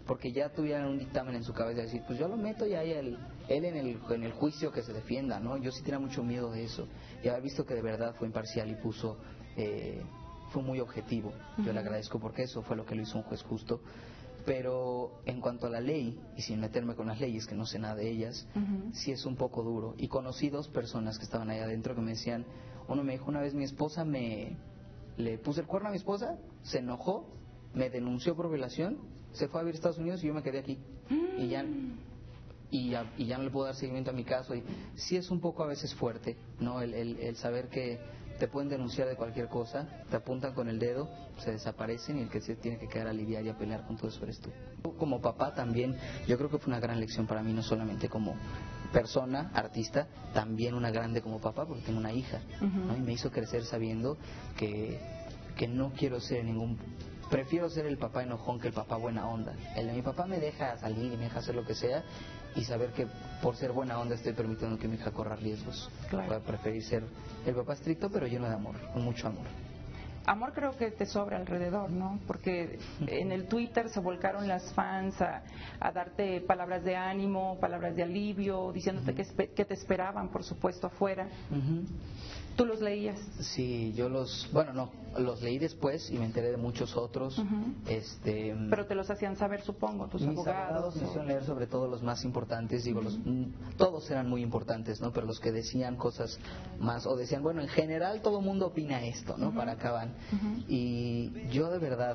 porque ya tuvieran un dictamen en su cabeza de decir, pues yo lo meto y hay el, él en el, en el juicio que se defienda, ¿no? Yo sí tenía mucho miedo de eso, y haber visto que de verdad fue imparcial y puso, eh, fue muy objetivo. Yo Ujú. le agradezco porque eso fue lo que lo hizo un juez justo. Pero en cuanto a la ley, y sin meterme con las leyes, que no sé nada de ellas, Ujú. sí es un poco duro. Y conocí dos personas que estaban ahí adentro que me decían, uno me dijo una vez, mi esposa me, le puse el cuerno a mi esposa, se enojó, me denunció por violación, se fue a vivir a Estados Unidos y yo me quedé aquí. Y ya, y ya, y ya no le puedo dar seguimiento a mi caso. Y sí es un poco a veces fuerte, ¿no? El, el, el saber que te pueden denunciar de cualquier cosa, te apuntan con el dedo, se desaparecen y el que se tiene que quedar a lidiar y a pelear con todo eso eres tú. Como papá también, yo creo que fue una gran lección para mí, no solamente como persona, artista, también una grande como papá, porque tengo una hija, ¿no? Y me hizo crecer sabiendo que, que no quiero ser ningún... Prefiero ser el papá enojón que el papá buena onda. El de mi papá me deja salir y me deja hacer lo que sea, y saber que por ser buena onda estoy permitiendo que mi hija corra riesgos. Claro. Voy a preferir ser el papá estricto, pero lleno de amor, con mucho amor. Amor creo que te sobra alrededor, ¿no? Porque en el Twitter se volcaron las fans a, a darte palabras de ánimo, palabras de alivio, diciéndote que, espe- que te esperaban, por supuesto, afuera. Ujú. ¿Tú los leías? Sí, yo los, bueno, no, los leí después y me enteré de muchos otros. Ujú. Este, Pero te los hacían saber, supongo, tus mis abogados. abogados me o- hicieron leer sobre todo los más importantes, digo, los, mm, todos eran muy importantes, ¿no? Pero los que decían cosas más, o decían, bueno, en general todo el mundo opina esto, ¿no? Ujú. Para acá van. Ujú. Y yo de verdad,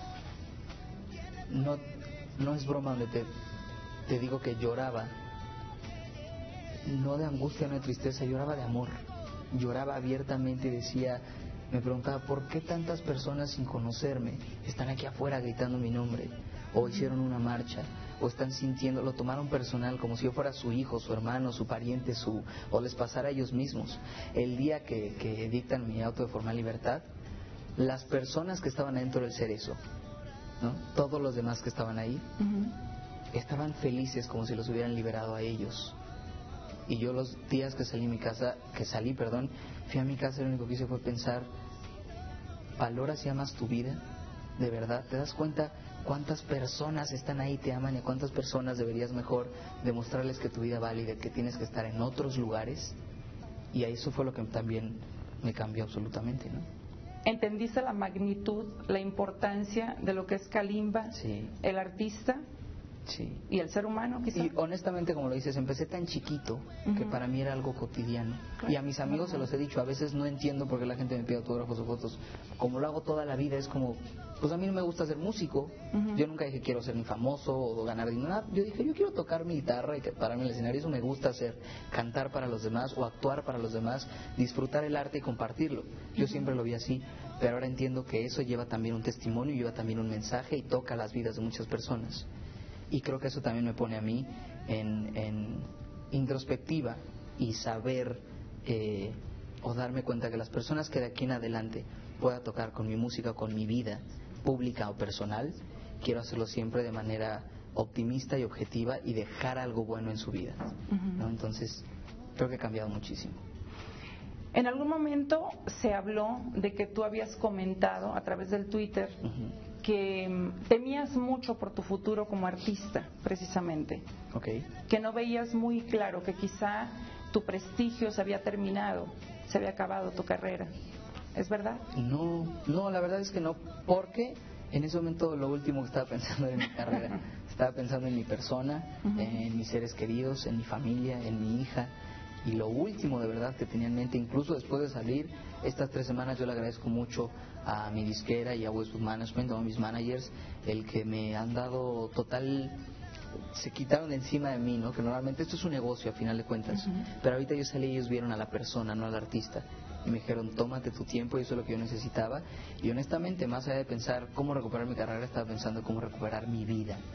no, no es broma donde te, te digo que lloraba, no de angustia, no de tristeza, lloraba de amor. Lloraba abiertamente y decía, me preguntaba, ¿por qué tantas personas sin conocerme están aquí afuera gritando mi nombre? O hicieron una marcha, o están sintiendo, lo tomaron personal como si yo fuera su hijo, su hermano, su pariente, su, o les pasara a ellos mismos. El día que, que dictan mi auto de formal libertad, las personas que estaban adentro del cerezo, ¿no? Todos los demás que estaban ahí, Ujú. estaban felices como si los hubieran liberado a ellos. Y yo los días que salí mi casa, que salí, perdón, fui a mi casa y lo único que hice fue pensar, ¿valoras y amas tu vida? ¿De verdad? ¿Te das cuenta cuántas personas están ahí, te aman, y a cuántas personas deberías mejor demostrarles que tu vida vale y que tienes que estar en otros lugares? Y eso fue lo que también me cambió absolutamente, ¿no? ¿Entendiste la magnitud, la importancia de lo que es Kalimba, Sí. el artista Sí. y el ser humano, quizá? Y honestamente, como lo dices, empecé tan chiquito que para mí era algo cotidiano. Claro. Y a mis amigos se los he dicho, a veces no entiendo por qué la gente me pide autógrafos o fotos. Como lo hago toda la vida, es como, pues a mí no me gusta ser músico. Ujú. Yo nunca dije quiero ser ni famoso o ganar dinero. Yo dije, yo quiero tocar mi guitarra y que pararme en el escenario. Eso me gusta hacer, cantar para los demás o actuar para los demás, disfrutar el arte y compartirlo. Yo siempre lo vi así, pero ahora entiendo que eso lleva también un testimonio, lleva también un mensaje y toca las vidas de muchas personas. Y creo que eso también me pone a mí en, en introspectiva y saber eh, o darme cuenta que las personas que de aquí en adelante pueda tocar con mi música, con mi vida pública o personal, quiero hacerlo siempre de manera optimista y objetiva y dejar algo bueno en su vida, ¿no? Entonces creo que he cambiado muchísimo. En algún momento se habló de que tú habías comentado a través del Twitter Uh-huh. que mm, temías mucho por tu futuro como artista, precisamente. Okay. Que no veías muy claro, que quizá tu prestigio se había terminado, se había acabado tu carrera. ¿Es verdad? No, no, la verdad es que no, porque en ese momento lo último que estaba pensando era en mi carrera. Estaba pensando en mi persona, Ujú. en mis seres queridos, en mi familia, en mi hija. Y lo último de verdad que tenía en mente, incluso después de salir, estas tres semanas yo le agradezco mucho a mi disquera y a Westwood Management, a mis managers, el que me han dado total, se quitaron de encima de mí, ¿no? Que normalmente esto es un negocio a final de cuentas, Ujú. pero ahorita yo salí y ellos vieron a la persona, no al artista, y me dijeron, tómate tu tiempo, y eso es lo que yo necesitaba. Y honestamente, más allá de pensar cómo recuperar mi carrera, estaba pensando cómo recuperar mi vida,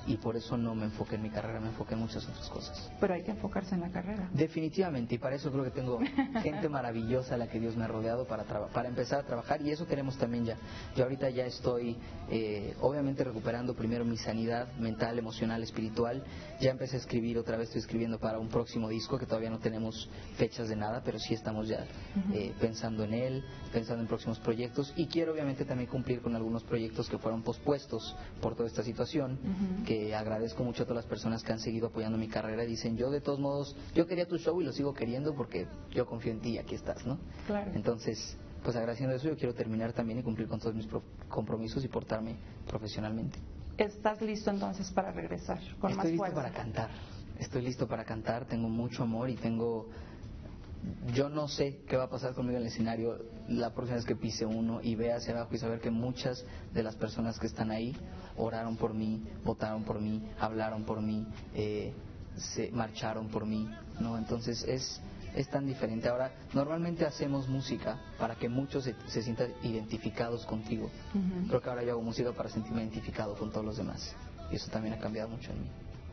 y por eso no me enfoqué en mi carrera, me enfoqué en muchas otras cosas. Pero hay que enfocarse en la carrera. Definitivamente, y para eso creo que tengo gente maravillosa a la que Dios me ha rodeado para, para empezar a trabajar, y eso queremos también ya. Yo ahorita ya estoy, eh, obviamente, recuperando primero mi sanidad mental, emocional, espiritual. Ya empecé a escribir, otra vez estoy escribiendo para un próximo disco, que todavía no tenemos fechas de nada, pero sí estamos ya eh, pensando en él, pensando en próximos proyectos, y quiero obviamente también cumplir con algunos proyectos que fueron pospuestos por toda esta situación, uh-huh. que agradezco mucho a todas las personas que han seguido apoyando mi carrera y dicen, yo de todos modos, yo quería tu show y lo sigo queriendo porque yo confío en ti y aquí estás, ¿no? Claro. Entonces, pues agradeciendo eso, yo quiero terminar también y cumplir con todos mis compromisos y portarme profesionalmente. ¿Estás listo entonces para regresar con Estoy más listo fuerza? para cantar, estoy listo para cantar, tengo mucho amor y tengo... Yo no sé qué va a pasar conmigo en el escenario la próxima vez que pise uno y vea hacia abajo y saber que muchas de las personas que están ahí oraron por mí, votaron por mí, hablaron por mí, eh, se marcharon por mí, ¿no? Entonces es, es tan diferente. Ahora, normalmente hacemos música para que muchos se, se sientan identificados contigo. Uh-huh. Creo que ahora yo hago música para sentirme identificado con todos los demás. Y eso también ha cambiado mucho en mí.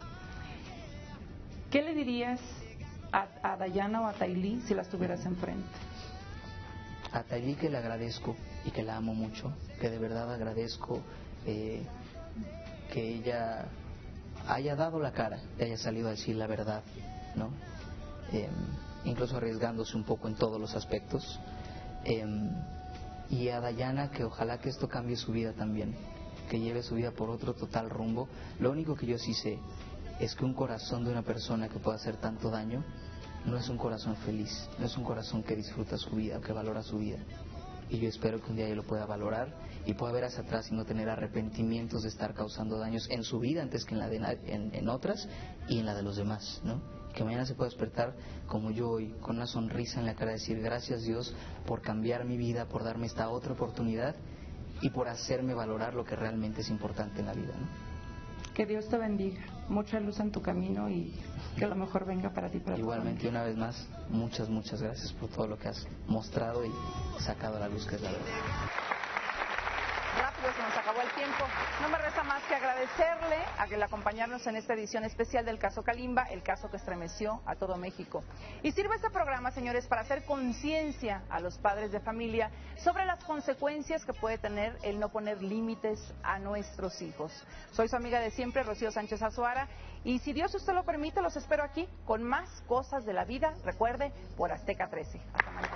¿Qué le dirías a, a Dayana o a Taylee si las tuvieras enfrente? A Taylee que le agradezco y que la amo mucho, que de verdad agradezco eh, que ella haya dado la cara, que haya salido a decir la verdad, ¿no? Eh, incluso arriesgándose un poco en todos los aspectos. Eh, y a Dayana que ojalá que esto cambie su vida también, que lleve su vida por otro total rumbo. Lo único que yo sí sé es que un corazón de una persona que pueda hacer tanto daño no es un corazón feliz, no es un corazón que disfruta su vida, que valora su vida. Y yo espero que un día ella lo pueda valorar y pueda ver hacia atrás y no tener arrepentimientos de estar causando daños en su vida antes que en la de en, en otras y en la de los demás, ¿no? Que mañana se pueda despertar como yo hoy, con una sonrisa en la cara, decir gracias Dios por cambiar mi vida, por darme esta otra oportunidad y por hacerme valorar lo que realmente es importante en la vida, ¿no? Que Dios te bendiga, mucha luz en tu camino y que lo mejor venga para ti. Para Igualmente, una vez más, muchas, muchas gracias por todo lo que has mostrado y sacado a la luz, que es la verdad. Rápido se nos acabó el tiempo. No me resta más que agradecerle a que le acompañarnos en esta edición especial del caso Kalimba, el caso que estremeció a todo México. Y sirve este programa, señores, para hacer conciencia a los padres de familia sobre las consecuencias que puede tener el no poner límites a nuestros hijos. Soy su amiga de siempre, Rocío Sánchez Azuara, y si Dios usted lo permite, los espero aquí con más cosas de la vida. Recuerde, por Azteca trece. Hasta mañana.